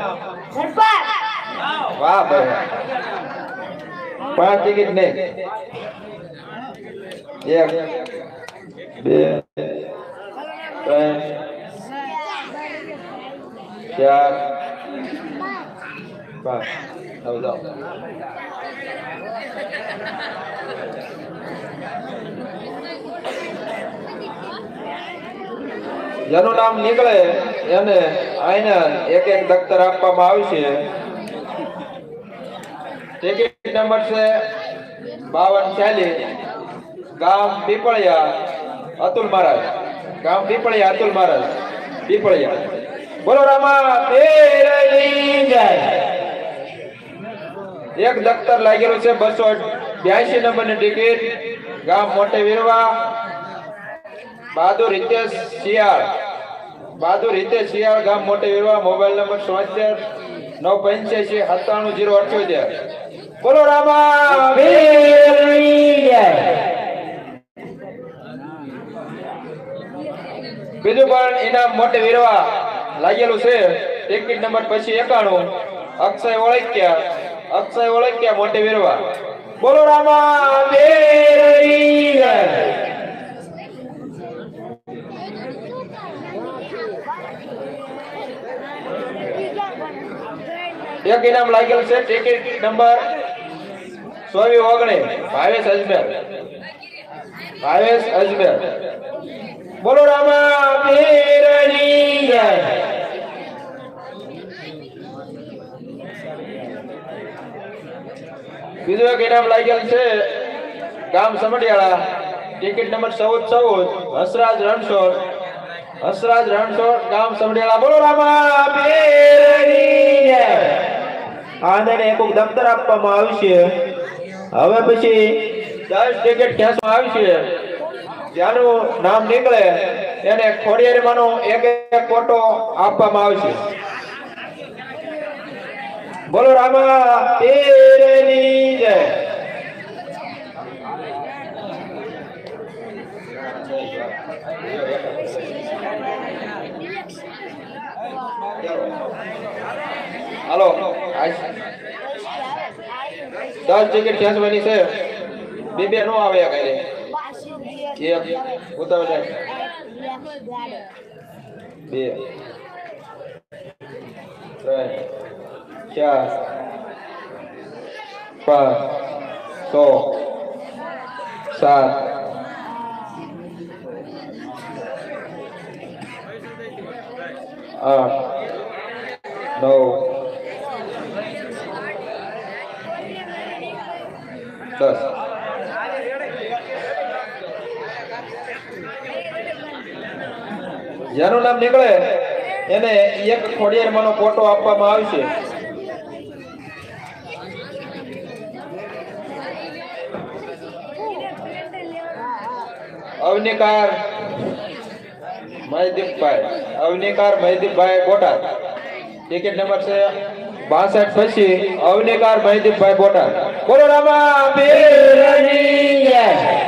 Speaker 2: વાહ ભાઈ પાંચ ટિકિટ ને એક બે ત્રણ ચાર પાંચ હવે જાઓ જેનું નામ નીકળે એને આઈને એક એક દફતર આપવામાં આવશે ટિકિટ નંબર છે બાવન ચાલીસ ગામ પીપળિયા અતુલ મહારાજ ગામ પીપળિયા અતુલ મહારાજ પીપળિયા બોલો રામા પીરની જય. એક દફતર લાગેલું છે બસો બ્યાસી નંબર ની ટિકિટ ગામ મોટે વીરવા બહાદુર હિતેશ શિયાળ બહાદુર હિતેશ શિયાળ ગામ મોટે વીરવા મોબાઈલ નંબર સોતેર નવ પંચ્યાસી સત્તાણું જીરો અઠ્યોતેર બોલો રામા
Speaker 1: પીરની જય.
Speaker 2: બીજું પણ ઇનામ મોટે વીરવા લાગેલું છે ટિકિટ નંબર પછી એકાણું અક્ષય ઓળખ્યા અક્ષય ઓળખ્યા મોટે વીરવા બોલો રામા બેરની જય એક ઇનામ લાગેલું છે ટિકિટ નંબર સોવી ઓગણી ભાવેશ અજમેર ભાવેશ અજમેર બોલો રામા બેરની જય બીજું એક ઇનામ લાગેલું છે ગામ સમડિયાળા ટિકિટ નંબર ચૌદ ચૌદ હસરાજ રણછોડ હસરાજ રણછોડ ગામ સમડિયાળા બોલો રામા બેરની જય આને એક દફતર આપવામાં આવશે હવે પછી દસ ટિકિટ ખેંચવામાં આવશે જેનું નામ નીકળે એને ખોડિયારીમાંનો એક એક ફોટો આપવામાં આવશે બોલો રામા બેરની જય હાલો દસ ટિકિટ ખેંચવાની છે બે બે નો આવે કઈ એક ઉતાવળ જાય બે ત્રણ ચાર પાંચ છ સાત આઠ નવ દસ જેનું નામ નીકળે એને એક ખોડિયારમાંનો ફોટો આપવામાં આવશે અવનિકાર મહેદીપભાઈ અવનિકાર મહેદીપભાઈ બોટાદ ટિકિટ નંબર છે બાસઠ પછી અવનિકાર મહેદીપભાઈ બોટાદ બોલો રામા બેરની જય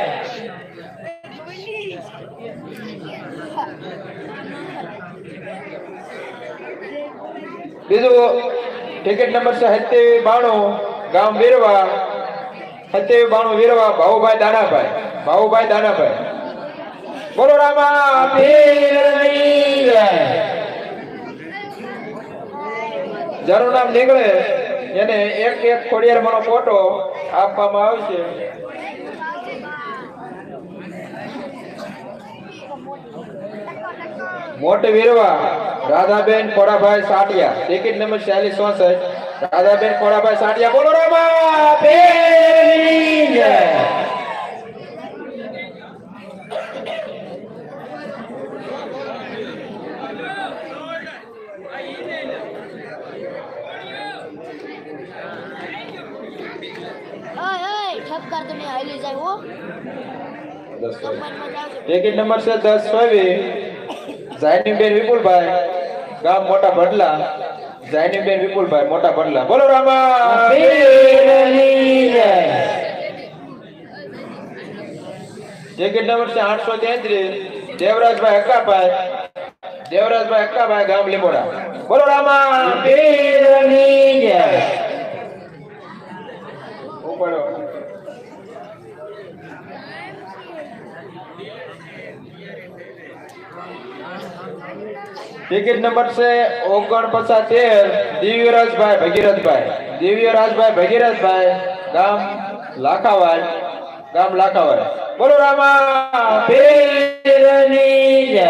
Speaker 2: બીજું ટિકિટ નંબર છે સત્યાવી બાણું ગામ વીરવા સત્યાવી બાણું વીરવા ભાવુભાઈ દાનાભાઈ ભાવુભાઈ દાનાભાઈ બોલો રામા બેરની જય જેનું નામ નીકળે એને એક એક ખોડિયારમાંનો ફોટો આપવામાં આવશે મોટી વીરવા રાધાબેન ખોડાભાઈ સાટિયા ટિકિટ નંબર ચાલીસ ચોસઠ રાધાબેન ખોડાભાઈ સાટિયા બોલો રામા બેરની જય ટિકિટ નંબર છે દસ ચોવીસ જાયનીબેન વિપુલભાઈ ગામ મોટા ભડલા જાયનીબેન વિપુલભાઈ મોટા ભડલા બોલો રામા બેરની જય ટિકિટ નંબર છે આઠસો તેત્રીસ દેવરાજભાઈ અક્કાભાઈ દેવરાજભાઈ અક્કાભાઈ ગામ લીમોડા બોલો રામા બેરની જય ઉપડો ટિકિટ નંબર છે ઓગણપચાસ તેર દિવ્યરાજભાઈ ભગીરથભાઈ દિવ્યરાજભાઈ ભગીરથભાઈ ગામ લાખાવાડ ગામ લાખાવાડ બોલો રામા બેરની જય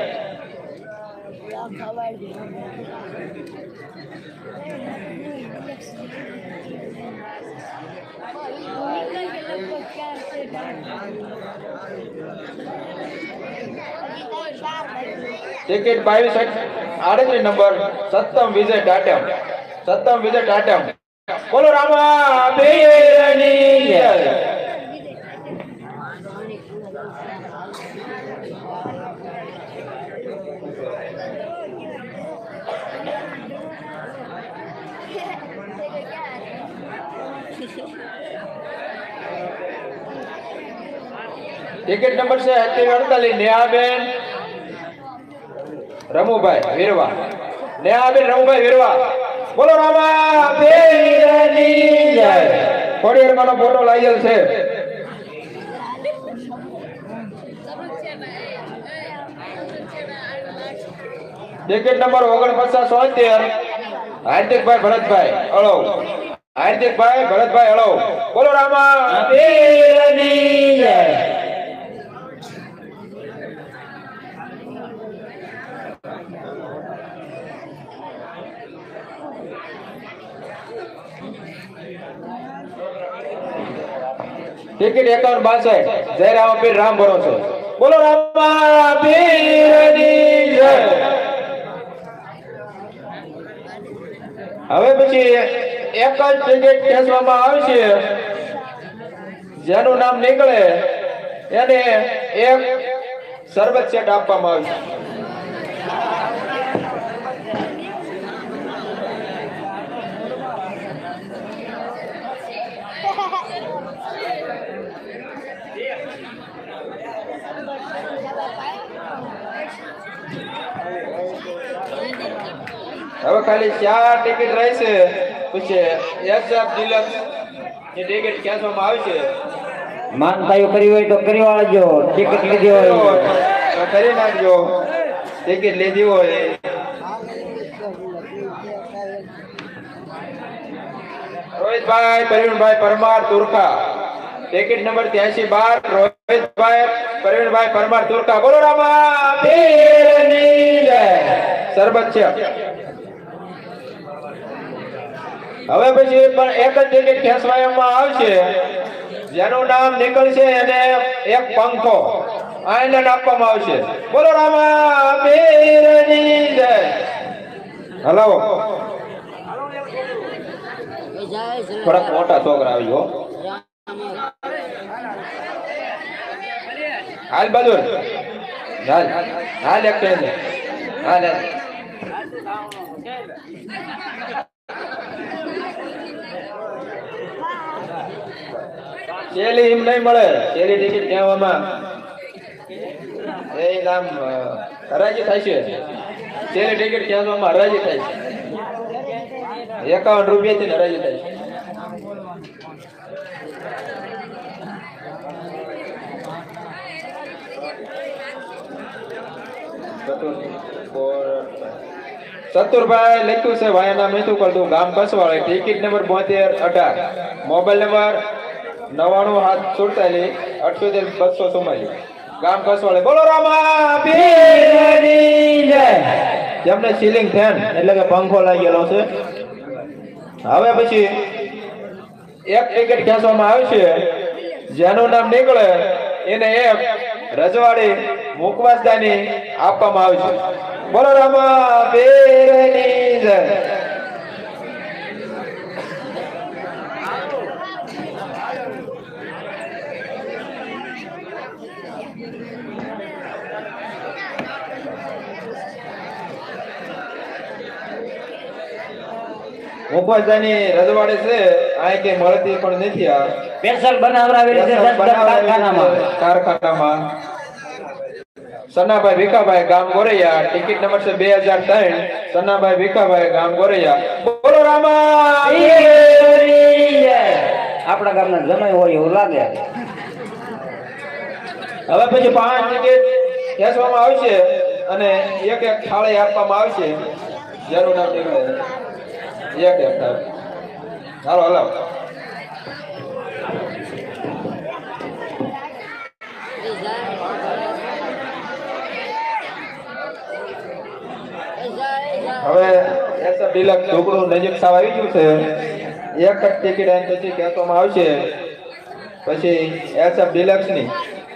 Speaker 2: ટિકિટ બાવીસ આડત્રીસ નંબર સત્તમ વિજય ટાટમ સત્તમ વિજય ટાટમ બોલો રામા બેરની જય ટિકિટ નંબર છે અઠ્યાવીસ અડતાલીસ નેહાબેન રમુભાઈ વીરવા નેહાબેન રમુભાઈ વીરવા બોલો રામા પીરની જય ખોડિયારમાંનો ફોટો લાગેલ છે ટિકિટ નંબર ઓગણપચાસ સોતેર હાર્દિકભાઈ ભરતભાઈ અળો હાર્દિકભાઈ ભરતભાઈ અળો બોલો રામા પીરની જય ટિકિટ એકાવન બાસઠ જય રામપીર રામ ભરોસે બોલો રામા પીરની જય હવે પછી એક જ ટિકિટ ખેંચવામાં આવશે જેનું નામ નીકળે એને એક શરબત સેટ આપવામાં આવશે હવે ખાલી ચાર ટિકિટ રહેશે પછી એસએફ ડિલક્સ ની ટિકિટ ખેંચવામાં આવશે
Speaker 1: માનતાયું કરી હોય તો કરી વાળજો ટિકિટ લીધી હોય
Speaker 2: તો કરી નાખજો ટિકિટ લીધી હોય રોહિતભાઈ પ્રવીણભાઈ પરમાર તુરખા ટિકિટ નંબર ત્યાસી બાર રોહિતભાઈ પ્રવીણભાઈ પરમાર તુરખા બોલો રામા પીરની જય સરબત છે હવે પછી પણ એક જ ટિકિટ ખેંચવામાં આવશે જેનું નામ નીકળશે એને એક પંખો આનંદ આપવામાં આવશે બોલો રામા પીરની જય હલો થોડાક મોટા છોકરા આવ્યો હાલ બહાદુર હાલ હાલ એક ટ્રેન હાલ શેલી એમ નહીં મળે શેલી ટિકિટ કહેવામાં એ નામ હરાજી થાય છે શેલી ટિકિટ કહેવામાં હરાજી થાય છે એકાવન રૂપિયા થી હરાજી થાય છે સતુરભાઈ લખ્યું છે ભાઈના મીઠું કરતું ગામ કસવાળે ટિકિટ નંબર બોતેર અઢાર મોબાઈલ નંબર નવાણું સાત સુડતાલીસ અઠ્યોતેર બસો ચુમ્માલીસ ગામ કસવાળે બોલો રામા પીરની જય જેમને સીલિંગ ફેન એટલે કે પંખો લાગેલો છે હવે પછી એક ટિકિટ ખેંચવામાં આવશે જેનું નામ નીકળે એને એક રજવાડી મુકવાસદાની આપવામાં આવશે બોલો રામા પીરની જય મુખવાસદાની રજવાડે છે આ કે મળતી પણ નથી આ
Speaker 1: સ્પેશિયલ બનાવરાવેલી છે કારખાનામાં
Speaker 2: કારખાનામાં સનાભાઈ ભીખાભાઈ ગામ ગોરૈયા ટિકિટ નંબર છે બે હજાર ત્રણ સનાભાઈ ભીખાભાઈ ગામ ગોરૈયા બોલો રામા
Speaker 1: આપણા ગામના જમાઈ હોય એવું લાગે
Speaker 2: હવે પછી પાંચ ટિકિટ ખેંચવામાં આવશે અને એક એક થાળી આપવામાં આવશે જેનું નામ નીકળે એક એક થાળી હાલો હાલો હવે એસએફ ડિલક્સ ઢોકળું નજીક સાવ આવી ગયું છે એક જ ટિકિટ આઈને પછી કહેવામાં આવશે પછી એસએફ ડિલક્સ ની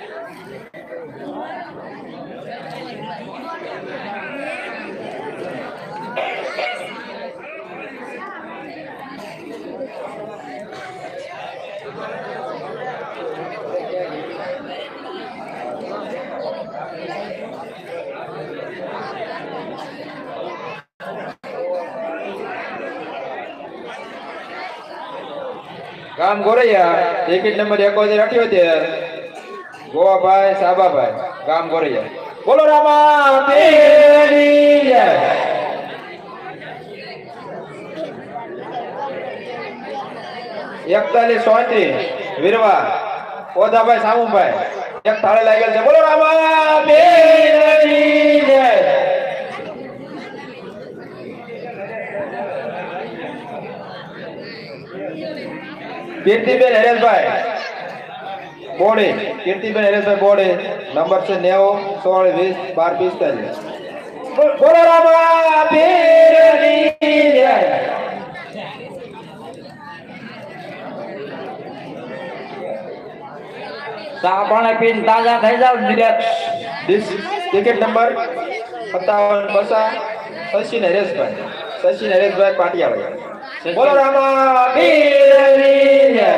Speaker 2: ગામ ગોરૈયા ટિકિટ નંબર એકોતેર અઠ્યોતેર ગોવાભાઈ સાબાભાઈ ગામ ગોરૈયા બોલો રામા પીરની જય. એકતાલીસ સોત્રીસ વીરવા ઓધાભાઈ સામુભાઈ એક થાળે લાગેલ છે. બોલો રામા પીરની જય. કીર્તિબેન હરેશભાઈ બોડી કીર્તિબેન હરેશભાઈ બોડી નંબર છે નેવું સોળ વીસ બાર પિસ્તાલીસ. બોલો રામા પીરની જય.
Speaker 1: ચા પાણી પીને તાજા થઈ જાવ
Speaker 2: ટિકિટ નંબર સત્તાવન બસા સચિન હરેશભાઈ સચિન હરેશભાઈ પાટિયાભાઈ. બોલો રામા પીરની જય.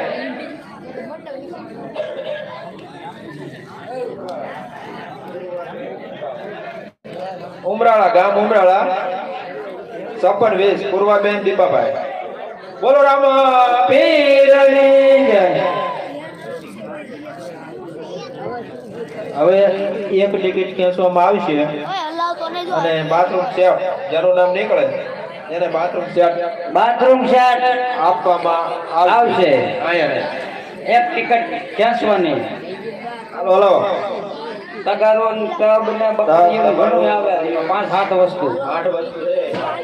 Speaker 2: ઉમરાળા ગામ ઉમરાળા છપ્પન વીસ પૂર્વાબેન દીપાભાઈ. બોલો રામા પીરની જય. હવે એક ટિકિટ ખેંચવામાં આવશે અને બાથરૂમ સેટ જેનું નામ નીકળે એને બાથરૂમ સેટ
Speaker 1: બાથરૂમ સેટ
Speaker 2: આપવામાં
Speaker 1: આવશે.
Speaker 2: અહીંયા
Speaker 1: એક ટિકિટ ખેંચવાની.
Speaker 2: હાલો હાલો
Speaker 1: તગારો ને ટબ ને બકરી ને ઘણું આવે. એમાં પાંચ સાત વસ્તુ.
Speaker 2: આઠ વસ્તુ છે.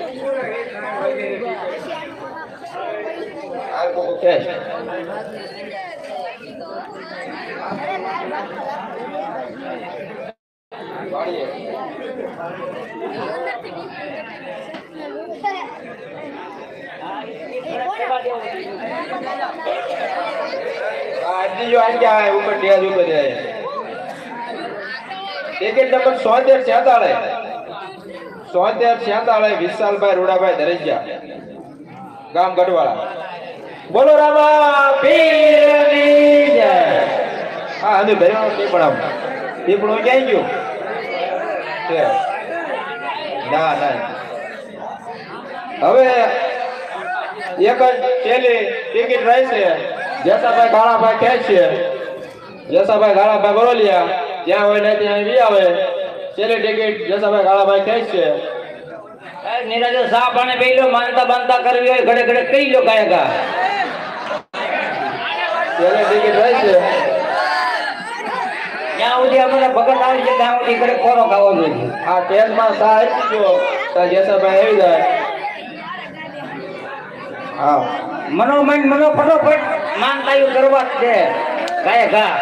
Speaker 2: આ કોકો કેશ આજની જો આજ ક્યાં ઉપર ટેજ ઉપર જાય. ટિકિટ નંબર સોતેર છેતાળીસ સોતેર છેતાળીસ વિશાલભાઈ રૂડાભાઈ ધરેજા ગામ ગઢવાળા. બોલો રામા પીરની જય. હા અમે ભરવાનું ટીપણ આમ ટીપણું ક્યાં ગયું છે? ના ના હવે એક જ છેલ્લી ટિકિટ રહેશે. જેસાભાઈ ગાળાભાઈ કહે છે જેસાભાઈ ગાળાભાઈ બરોલિયા જ્યાં હોય ને ત્યાં વી આવે. છેલ્લી ટિકિટ જેસાભાઈ ગાળાભાઈ કહે છે.
Speaker 1: નિરાજે સા પાણી પી લો. માનતા બાંધતા કરવી હોય ઘડે ઘડે કરી લો કાયકા.
Speaker 2: છેલ્લી ટિકિટ રહેશે.
Speaker 1: ત્યાં સુધી અમારે ભગત આવી છે ત્યાં સુધી ઘડે ખોરો ખાવો જોઈએ.
Speaker 2: આ ટેસ્ટમાં સા આવી ગયો તો જેસાભાઈ આવી જાય. હા
Speaker 1: મનોમન મનો ફટોફટ માનતાયું કરવા જ છે કાયકા.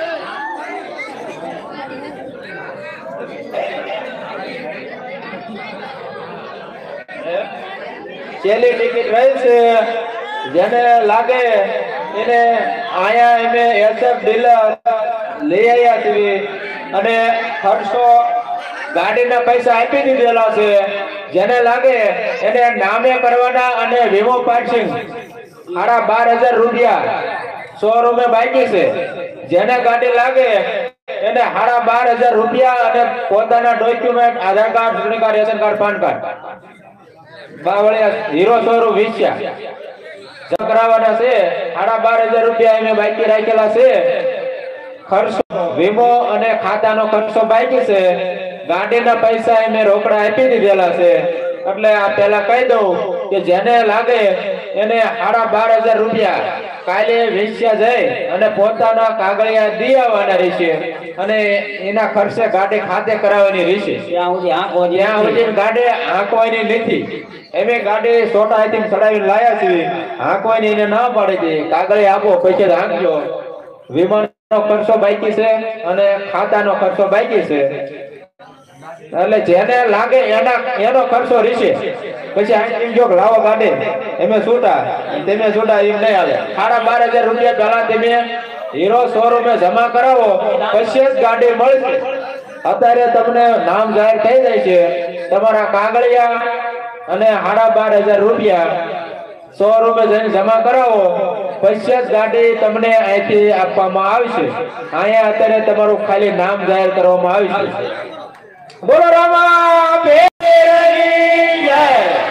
Speaker 2: છેલ્લી ટિકિટ રહી છે. જેને લાગે એને આયા એમે એસએફ ડીલર લઈ આવ્યા છીએ અને ખર્ચો ગાડીના પૈસા આપી દીધેલા છે. જેને લાગે એને નામે કરવાના અને વીમો પાસિંગ સાડા બાર હજાર રૂપિયા શોરૂમે બાકી છે. જેને ગાડી લાગે એને સાડા બાર હજાર રૂપિયા અને પોતાના ડોક્યુમેન્ટ આધાર કાર્ડ ચૂંટણી card ration card PAN card Bavaliya Hero showroom વિશ્યા કરાવવાના છે. સાડા બાર હજાર રૂપિયા એમે બાકી રાખેલા છે. ખર્ચો વીમો અને ખાતાનો ખર્ચો બાકી છે. ગાડીના પૈસા એમે રોકડા આપી દીધેલા છે. એટલે આ પેલા કહી દઉં કે જેને લાગે એને સાડા બાર હજાર રૂપિયા કાલે વિશ્યા જઈ અને પોતાના કાગળિયા દી આવવાના રહેશે અને એના ખર્ચે ગાડી ખાતે કરાવવાની રહેશે.
Speaker 1: ત્યાં સુધી આંખો
Speaker 2: ત્યાં સુધી ગાડી આંકવાની નથી. એમે ગાડી સોટા આઈથી ચડાવીને લાયા છે. આંકવાની એને ના પાડી દે. કાગળિયા આપો પૈસા આંકજો. વીમાનો ખર્ચો બાકી છે અને ખાતાનો ખર્ચો બાકી છે. એટલે જેને લાગે એના એનો ખર્ચો રહેશે. પછી આંકી જો લાવો ગાડી એમે છૂટા તમે છૂટા એમ નહીં આવે. સાડા બાર હજાર રૂપિયા પહેલા તમે હીરો શોરૂમે જમા કરાવો પછી જ ગાડી મળશે. અત્યારે તમને નામ જાહેર થઈ જાય છે. તમારા કાગળિયા અને સાડા બાર હજાર રૂપિયા શોરૂમે જઈને જમા કરાવો પછી જ ગાડી તમને અહીંથી આપવામાં આવશે. અહીંયા અત્યારે તમારું ખાલી નામ જાહેર કરવામાં આવશે. બોલો રામા પીરની જય.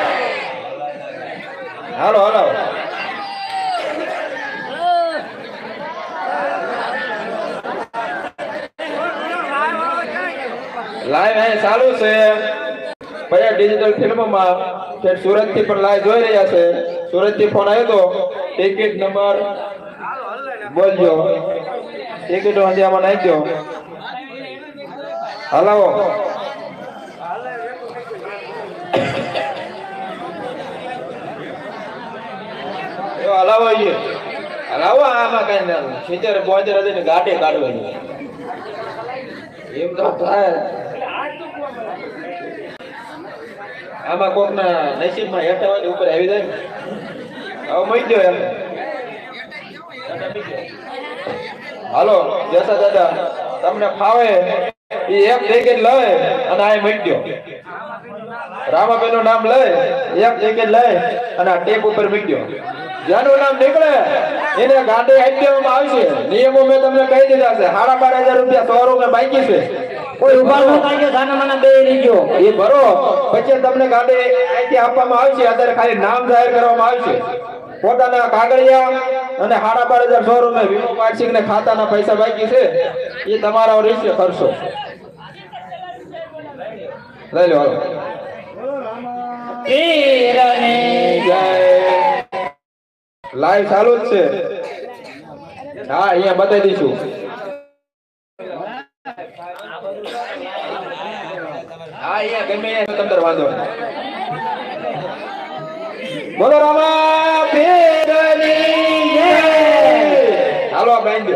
Speaker 2: હાલો હાલો લાઈવ અહીં ચાલુ છે ભયા ડિજિટલ ફિલ્મમાં કે સુરત થી પણ લાઈવ જોઈ રહ્યા છે સુરત થી ફોન આવ્યો તો ટિકિટ નંબર બોલજો ટિકિટ આજે આમાં નાખજો હલાવો એવો હલાવો એ હલાવો આમાં કઈ ના સિત્તેર બોતેર હજાર ની ગાડી કાઢવાની એમ તો થાય આમાં કોક ના નસીબ માં હેઠા હોય ઉપર આવી જાય હવે મળી ગયો એમ હાલો જસા દાદા તમને ફાવે એ એક ટિકિટ લઈ અને આ મળી ગયો રામાબેન નું નામ લઈ એક ટિકિટ લઈ અને આ ટેપ ઉપર મળી ગયો જેનું નામ નીકળે એને ગાડી આપી દેવામાં આવશે નિયમો મેં તમને કહી દીધા છે સાડા બાર હજાર રૂપિયા સો રૂપિયા બાકી છે
Speaker 1: કોઈ ઉભા ન થાય કે સાના મને બે લીજો
Speaker 2: એ ભરો પછી તમને ગાડી અહીંથી આપવામાં આવશે અત્યારે ખાલી નામ જાહેર કરવામાં આવશે પોતાના કાગળિયા અને સાડા બાર હજાર સો રૂપિયા વીમો પાડશી ને ખાતાના પૈસા બાકી છે એ તમારા રહેશે ખર્ચો લઈ લો હાલો લાઈવ ચાલુ જ છે હા અહીંયા બતાવી દઈશું હા અહીંયા ગમે તમને વાંધો બોલો રામા પીરની જય હાલો બાંધો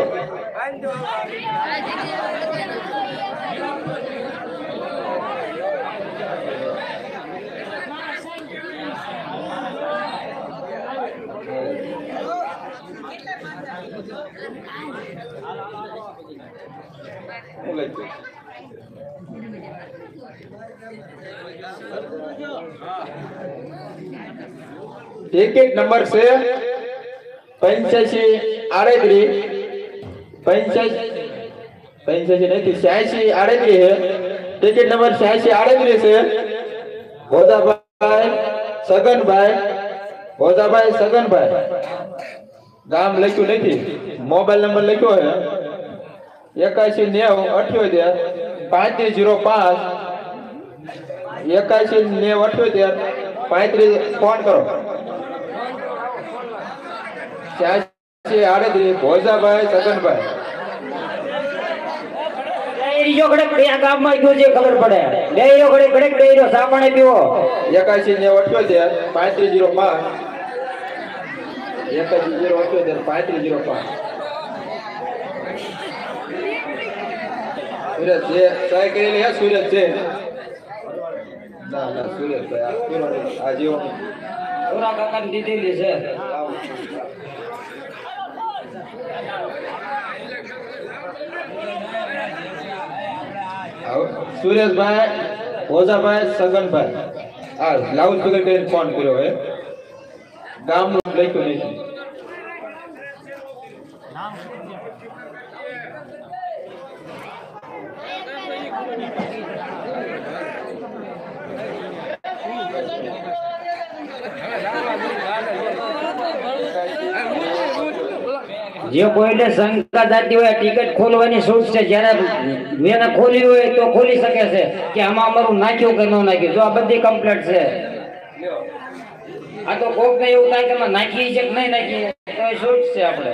Speaker 2: ટિકિટ નંબર છે પંચ્યાસી આડત્રીસ પંચ્યાસી પંચ્યાસી નથી છ્યાસી આડત્રીસ છે ટિકિટ નંબર છ્યાસી આડત્રીસ છે ભોજાભાઈ સગનભાઈ ભોજાભાઈ સગનભાઈ ગામ લખ્યું નથી મોબાઈલ નંબર લખ્યો છે એકાશી નેવું અઠ્યોતેર પાંત્રીસ જીરો પાંચ એકાશી નેવું અઠ્યોતેર પાંત્રીસ ફોન કરો છ્યાસી આડત્રીસ ભોજાભાઈ સગનભાઈ
Speaker 1: ગામમાં ગયો છે ખબર પડે બે ઘડે ઘડે બે સામાણે પીવો
Speaker 2: એકાશી નેવું અઠ્યોતેર પાંત્રીસ જીરો પાંચ એકાશી જીરો અઠ્યોતેર પાંત્રીસ જીરો પાંચ સુરત છે સહાય કરેલી હે સુરત છે ના ના સુરત ભાઈ આ જીવો
Speaker 1: પૂરા કાકા ની દીધેલી છે
Speaker 2: સુરેશભાઈ ઓઝાભાઈ સગનભાઈ આ લાઉડ સ્પીકર કરીને ફોન કર્યો હે ગામ નું લખ્યું નથી
Speaker 1: જે કોઈને શંકા જાતી હોય ટિકિટ ખોલવાની છૂટ છે જ્યારે મેને ખોલી હોય તો ખોલી શકે છે કે આમાં અમારું નાખ્યું કે ન નાખ્યું જો આ બધી કમ્પ્લેટ છે આ તો કોક ને એવું થાય કે અમે નાખી છે કે નહીં નાખી તો એ છૂટ છે આપણે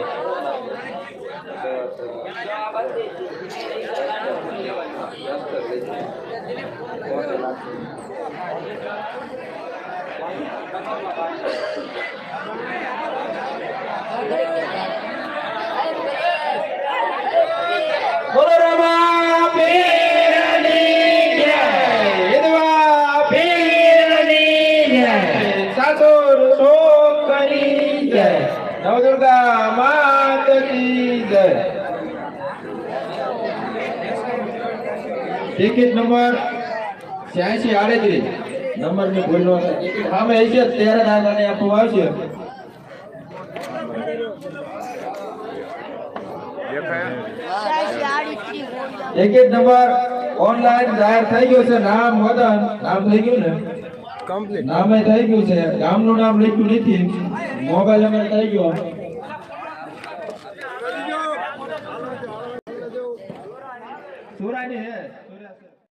Speaker 2: બોલો રામા પીરની જય હિન્દવા પીરની જય સાસુર શોકની જય નવદુર્ગા માત કી જય ટિકિટ નંબર છ્યાસી આડત્રીસ નંબર ની ભૂલ નો સામે હશે ત્યારે દાદાને આપવા આવશે ટિકિટ નંબર ઓનલાઈન જાહેર થઈ ગયો છે નામ વદન નામ થઈ ગયું ને કમ્પ્લીટ નામે થઈ ગયું છે ગામનું નામ લખ્યું નથી મોબાઈલ નંબર થઈ ગયો સુરાની હે